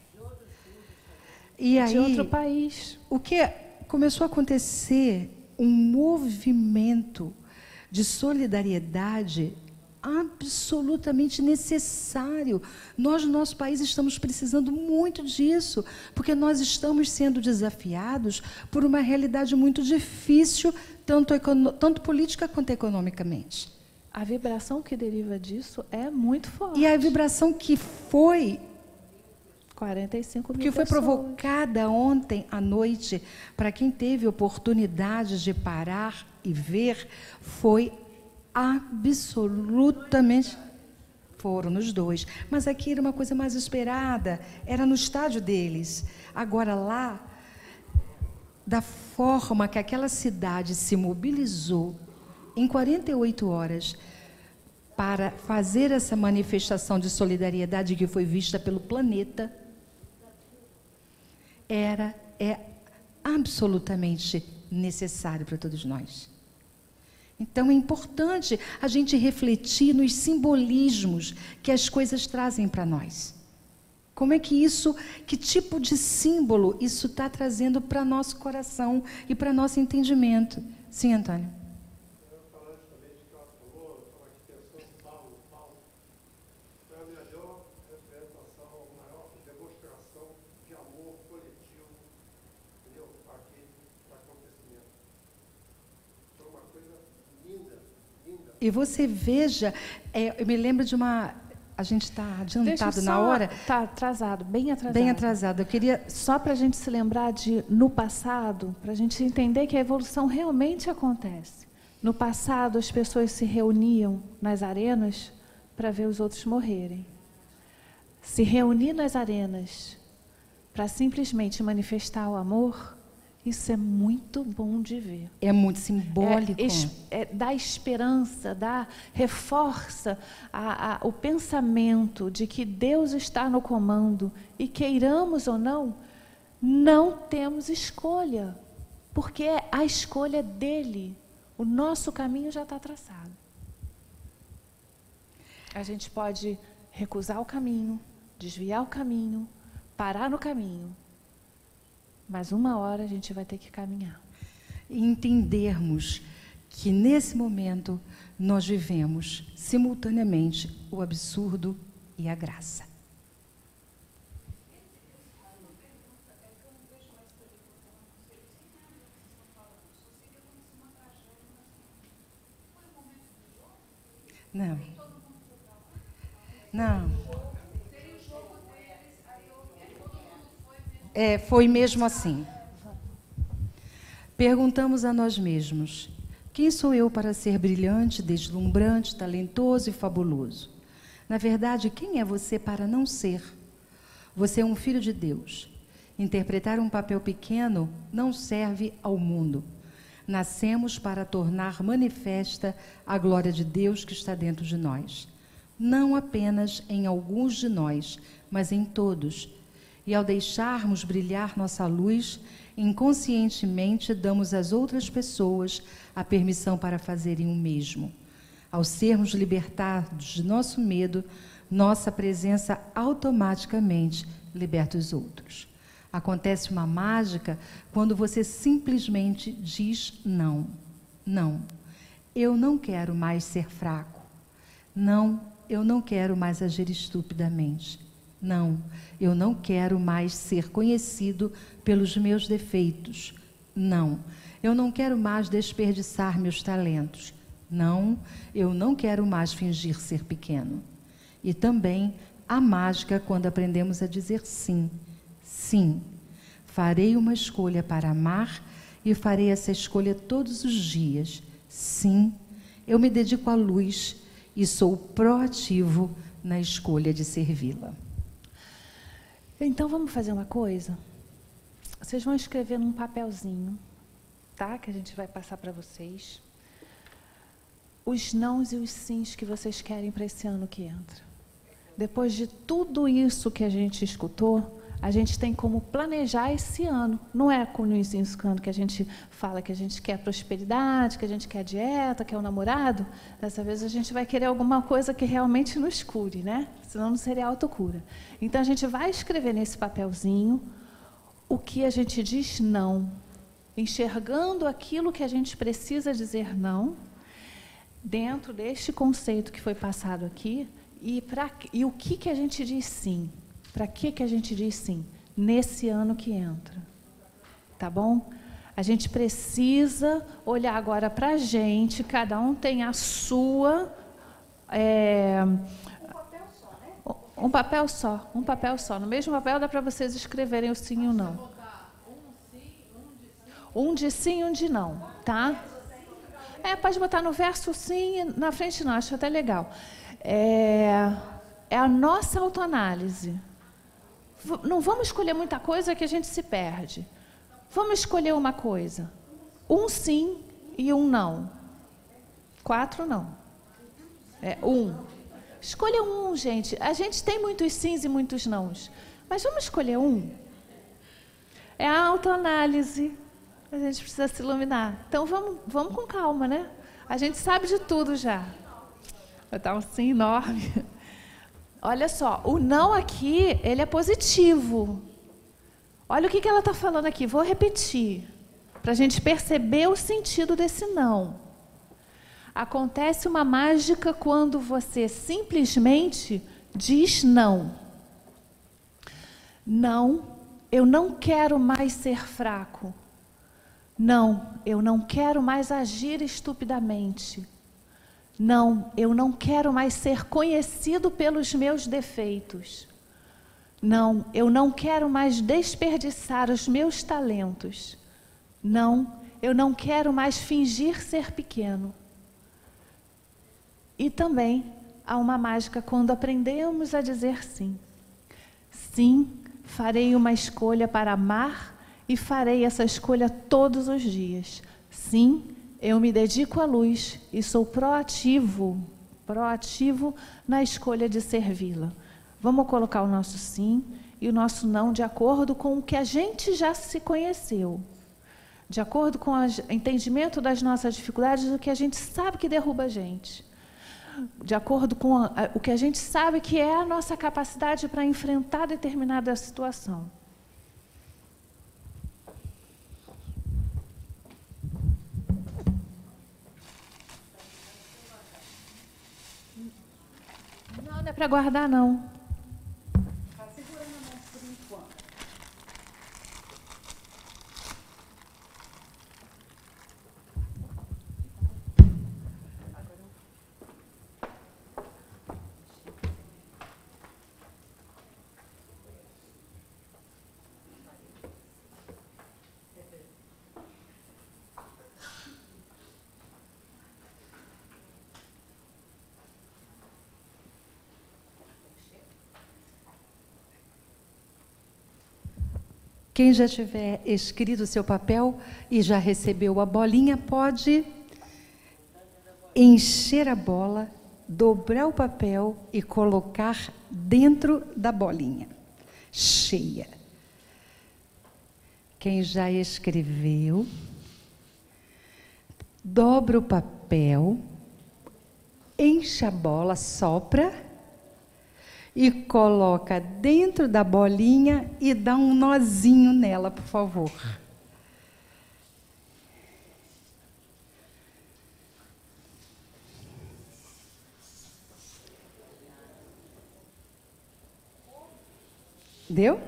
E aí, de outro país. O que começou a acontecer, um movimento de solidariedade absolutamente necessário. Nós, no nosso país, estamos precisando muito disso, porque nós estamos sendo desafiados por uma realidade muito difícil, tanto política quanto economicamente. A vibração que deriva disso é muito forte. E a vibração que foi 45 mil que foi pessoas. provocada ontem à noite, para quem teve oportunidade de parar e ver, foi absolutamente... Foram nos dois. Mas aqui era uma coisa mais esperada, era no estádio deles. Agora lá, da forma que aquela cidade se mobilizou, em 48 horas, para fazer essa manifestação de solidariedade que foi vista pelo planeta, é absolutamente necessário para todos nós. Então, é importante a gente refletir nos simbolismos que as coisas trazem para nós. Como é que tipo de símbolo isso está trazendo para nosso coração e para nosso entendimento? Sim, Antônio. E você veja, eu me lembro de uma... A gente está adiantado na hora. Está atrasado, bem atrasado. Bem atrasado. Eu queria... Só para a gente se lembrar no passado, para a gente entender que a evolução realmente acontece. No passado, as pessoas se reuniam nas arenas para ver os outros morrerem. Se reunir nas arenas para simplesmente manifestar o amor... Isso é muito bom de ver. É muito simbólico. Dá esperança, reforça o pensamento de que Deus está no comando e queiramos ou não, não temos escolha. porque a escolha dele, o nosso caminho já está traçado. A gente pode recusar o caminho, desviar o caminho, parar no caminho, mas uma hora a gente vai ter que caminhar. E entendermos que nesse momento nós vivemos simultaneamente o absurdo e a graça. Não. Não. Foi mesmo assim. Perguntamos a nós mesmos: quem sou eu para ser brilhante, deslumbrante, talentoso e fabuloso? Na verdade, quem é você para não ser? Você é um filho de Deus. Interpretar um papel pequeno não serve ao mundo. Nascemos para tornar manifesta a glória de Deus que está dentro de nós. Não apenas em alguns de nós, mas em todos. E ao deixarmos brilhar nossa luz, inconscientemente damos às outras pessoas a permissão para fazerem o mesmo. Ao sermos libertados de nosso medo, nossa presença automaticamente liberta os outros. Acontece uma mágica quando você simplesmente diz não. Não, eu não quero mais ser fraco. Não, eu não quero mais agir estupidamente. Não, eu não quero mais ser conhecido pelos meus defeitos. Não, eu não quero mais desperdiçar meus talentos. Não, eu não quero mais fingir ser pequeno. E também a mágica quando aprendemos a dizer sim. Sim, farei uma escolha para amar e farei essa escolha todos os dias. Sim, eu me dedico à luz e sou proativo na escolha de servi-la. Então vamos fazer uma coisa? Vocês vão escrever num papelzinho, tá? Que a gente vai passar para vocês. Os nãos e os sims que vocês querem para esse ano que entra. Depois de tudo isso que a gente escutou, a gente tem como planejar esse ano. Não é com o início do ano que a gente fala que a gente quer prosperidade, que a gente quer dieta, quer um namorado. Dessa vez a gente vai querer alguma coisa que realmente nos cure, né? Senão não seria autocura. Então a gente vai escrever nesse papelzinho o que a gente diz não, enxergando aquilo que a gente precisa dizer não, dentro deste conceito que foi passado aqui, e o que a gente diz sim. Para que a gente diz sim? Nesse ano que entra. Tá bom? A gente precisa olhar agora para a gente, cada um tem a sua... Um papel só. No mesmo papel dá para vocês escreverem o sim e o não. Um de sim e um de não, tá? Pode botar no verso sim e na frente não, acho até legal. É a nossa autoanálise. Não vamos escolher muita coisa que a gente se perde. Vamos escolher uma coisa. Um sim e um não. 4 não. Escolha um, gente. A gente tem muitos sims e muitos nãos. Mas vamos escolher um. É a autoanálise. A gente precisa se iluminar. Então vamos com calma, né? A gente sabe de tudo já. Vai dar um sim enorme. Olha só, o não aqui, ele é positivo. Olha o que ela está falando aqui. Vou repetir, para a gente perceber o sentido desse não. Acontece uma mágica quando você simplesmente diz não. Não, eu não quero mais ser fraco. Não, eu não quero mais agir estupidamente. Não, eu não quero mais ser conhecido pelos meus defeitos. Não, eu não quero mais desperdiçar os meus talentos. Não, eu não quero mais fingir ser pequeno. E também há uma mágica quando aprendemos a dizer sim. Sim, farei uma escolha para amar e farei essa escolha todos os dias. Sim, eu me dedico à luz e sou proativo na escolha de servi-la. Vamos colocar o nosso sim e o nosso não de acordo com o que a gente já se conheceu. de acordo com o entendimento das nossas dificuldades, do que a gente sabe que derruba a gente, de acordo com o que a gente sabe que é a nossa capacidade para enfrentar determinada situação. Não, não é para guardar, não. Quem já tiver escrito o seu papel e já recebeu a bolinha, pode encher a bola, dobrar o papel e colocar dentro da bolinha cheia. Quem já escreveu, dobra o papel, enche a bola, sopra e coloca dentro da bolinha e dá um nozinho nela, por favor. Deu?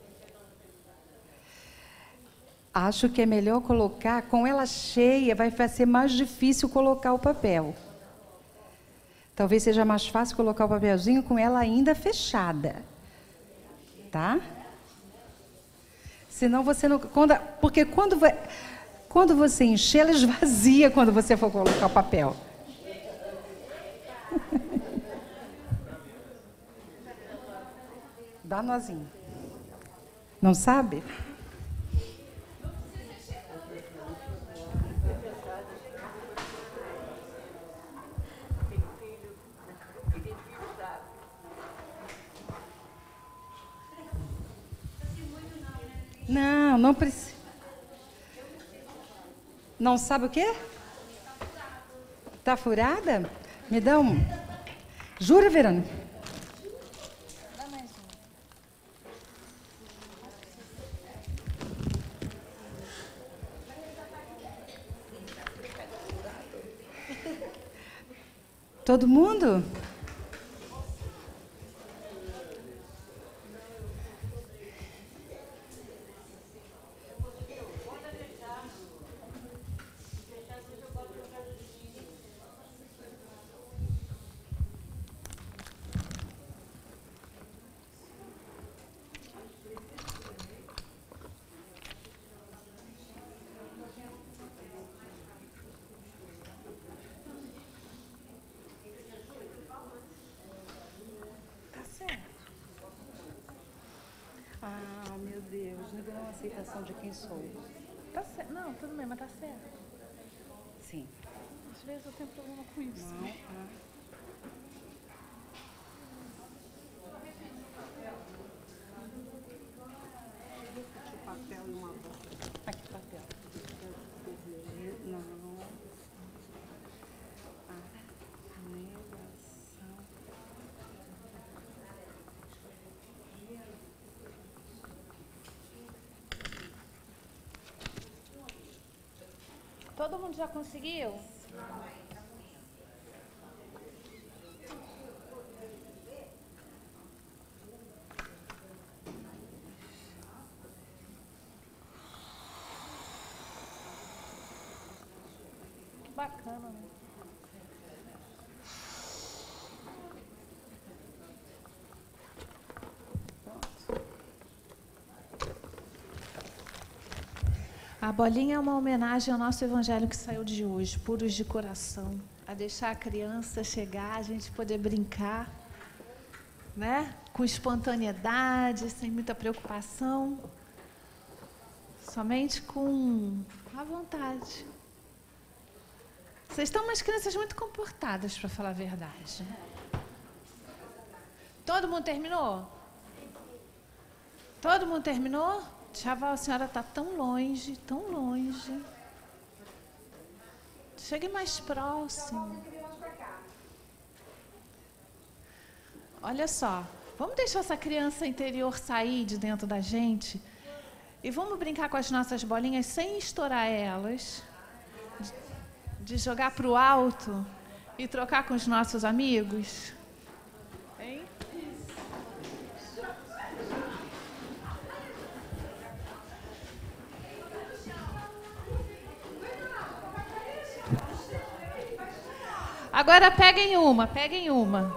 Acho que é melhor colocar com ela cheia, vai ser mais difícil colocar o papel. Talvez seja mais fácil colocar o papelzinho com ela ainda fechada. Tá? Senão você não... porque quando você encher, ela esvazia quando você for colocar o papel. Dá nozinho. Não sabe? Não, não precisa. Não sabe o quê? Tá furada? Me dá um. Jura, Verônica? Dá mais um. Todo mundo? Ah, meu Deus, me deu uma aceitação de quem sou. Tá certo. Não, tudo bem, mas tá certo. Sim. Às vezes eu tenho problema com isso. Não, Papel e uma bola. Aqui, papel. Não. Negação. Todo mundo já conseguiu? Que bacana, né? A bolinha é uma homenagem ao nosso evangelho que saiu de hoje, puros de coração, a deixar a criança chegar, a gente poder brincar, né? Com espontaneidade, sem muita preocupação, somente com a vontade. Vocês estão umas crianças muito comportadas, para falar a verdade. Todo mundo terminou? Todo mundo terminou? Chaval, a senhora está tão longe, tão longe. Chegue mais próximo. Olha só, vamos deixar essa criança interior sair de dentro da gente e vamos brincar com as nossas bolinhas sem estourar elas, de jogar para o alto e trocar com os nossos amigos? Hein? Agora peguem uma, peguem uma.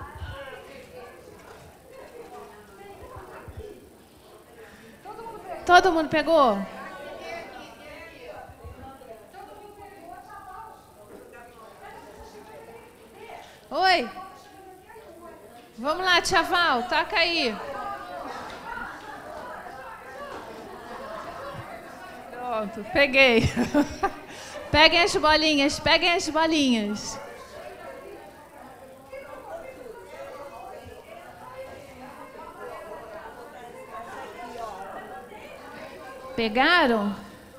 Todo mundo pegou? Oi. Vamos lá, tia Val, toca aí. Pronto, peguei. Peguem as bolinhas, peguem as bolinhas. Pegaram?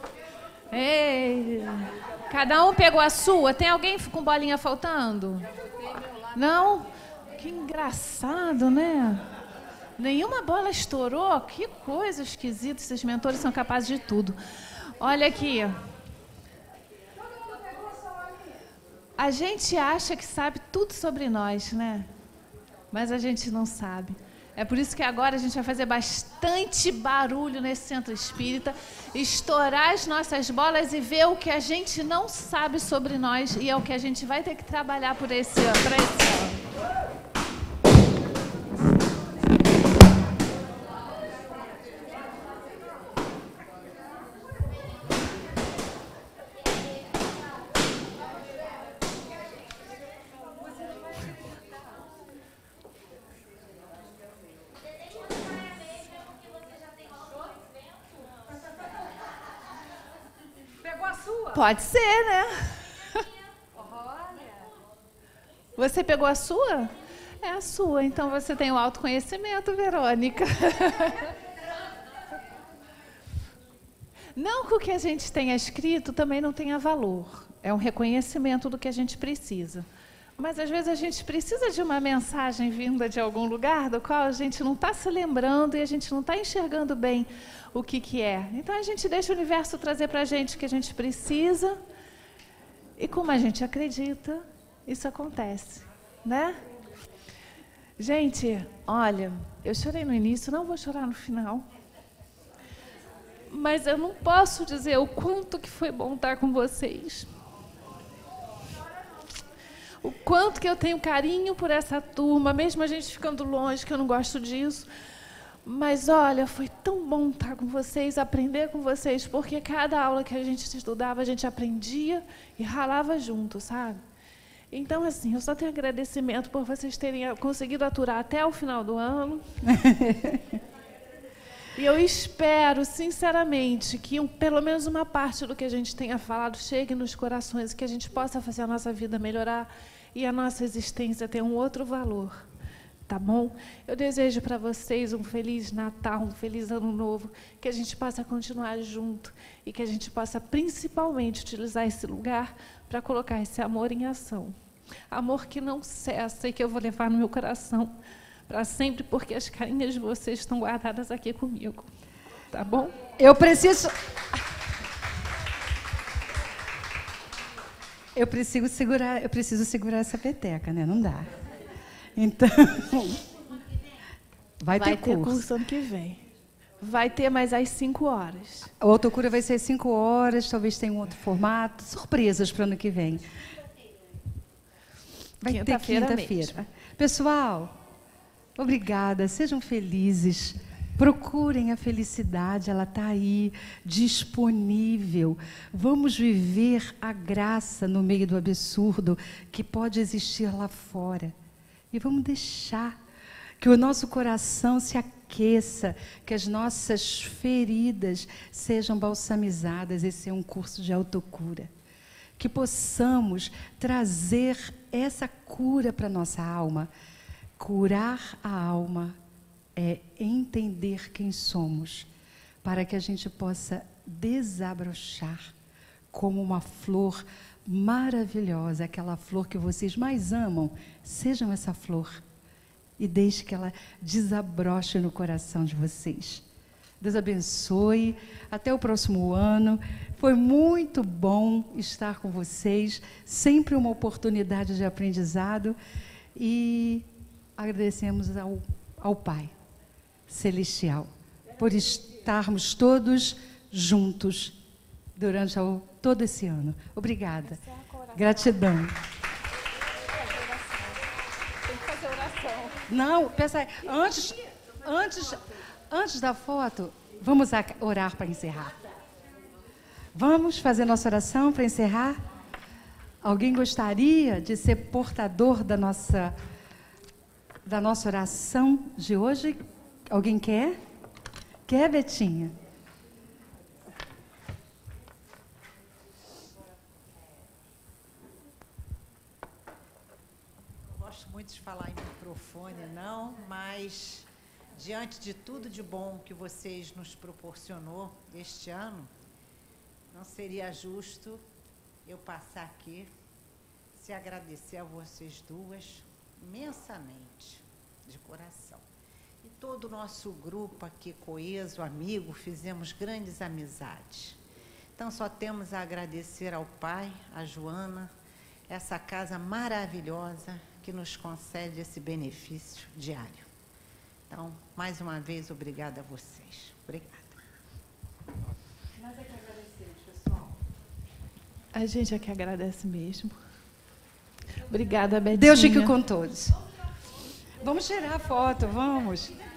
Ei. Cada um pegou a sua? Tem alguém com bolinha faltando? Não? Que engraçado, né? Nenhuma bola estourou? Que coisa esquisita. Esses mentores são capazes de tudo. Olha aqui. A gente acha que sabe tudo sobre nós, né? Mas a gente não sabe. É por isso que agora a gente vai fazer bastante barulho nesse centro espírita, estourar as nossas bolas e ver o que a gente não sabe sobre nós, e é o que a gente vai ter que trabalhar para esse ano. Pode ser, né? Você pegou a sua? É a sua, então você tem o autoconhecimento, Verônica. Não que o que a gente tenha escrito também não tenha valor. É um reconhecimento do que a gente precisa. Mas às vezes a gente precisa de uma mensagem vinda de algum lugar do qual a gente não está se lembrando e a gente não está enxergando bem o que é. Então a gente deixa o universo trazer para a gente o que a gente precisa, e como a gente acredita, isso acontece, né? Gente, olha, eu chorei no início, não vou chorar no final, mas eu não posso dizer o quanto que foi bom estar com vocês. O quanto que eu tenho carinho por essa turma, mesmo a gente ficando longe, que eu não gosto disso. Mas, olha, foi tão bom estar com vocês, aprender com vocês, porque cada aula que a gente estudava, a gente aprendia e ralava junto, sabe? Então, assim, eu só tenho agradecimento por vocês terem conseguido aturar até o final do ano. E eu espero, sinceramente, que pelo menos uma parte do que a gente tenha falado chegue nos corações e que a gente possa fazer a nossa vida melhorar e a nossa existência ter um outro valor. Tá bom? Eu desejo para vocês um Feliz Natal, um Feliz Ano Novo, que a gente possa continuar junto e que a gente possa, principalmente, utilizar esse lugar para colocar esse amor em ação. Amor que não cessa e que eu vou levar no meu coração para sempre, porque as carinhas de vocês estão guardadas aqui comigo. Tá bom? Eu preciso segurar essa peteca, né? Não dá. Então, vai ter curso ano que vem. Vai ter mais às 5 horas. A autocura vai ser às 5 horas, talvez tenha um outro formato. Surpresas para o ano que vem. Vai ter quinta-feira. Pessoal, obrigada, sejam felizes. Procurem a felicidade, ela está aí, disponível. Vamos viver a graça no meio do absurdo que pode existir lá fora. E vamos deixar que o nosso coração se aqueça, que as nossas feridas sejam balsamizadas. Esse é um curso de autocura. Que possamos trazer essa cura para a nossa alma. Curar a alma é entender quem somos, para que a gente possa desabrochar como uma flor maravilhosa, aquela flor que vocês mais amam. Sejam essa flor e deixe que ela desabroche no coração de vocês. Deus abençoe. Até o próximo ano. Foi muito bom estar com vocês. Sempre uma oportunidade de aprendizado. E agradecemos ao Pai Celestial por estarmos todos juntos durante todo esse ano. Obrigada. Gratidão. Tem que fazer oração. Não, pensa aí. Antes da foto, vamos orar para encerrar. Vamos fazer nossa oração para encerrar? Alguém gostaria de ser portador da nossa oração de hoje? Alguém quer? Quer, Betinha? Não gosto muito de falar em microfone, não, mas diante de tudo de bom que vocês nos proporcionou este ano, não seria justo eu passar aqui se agradecer a vocês duas imensamente, de coração. E todo o nosso grupo aqui, coeso, amigo, fizemos grandes amizades. Então, só temos a agradecer ao Pai, a Joana, essa casa maravilhosa que nos concede esse benefício diário. Então, mais uma vez, obrigada a vocês. Obrigada. Nós é que agradecemos, pessoal. A gente é que agradece mesmo. Obrigada, Betinha. Deus fique com todos. Vamos tirar a foto, vamos.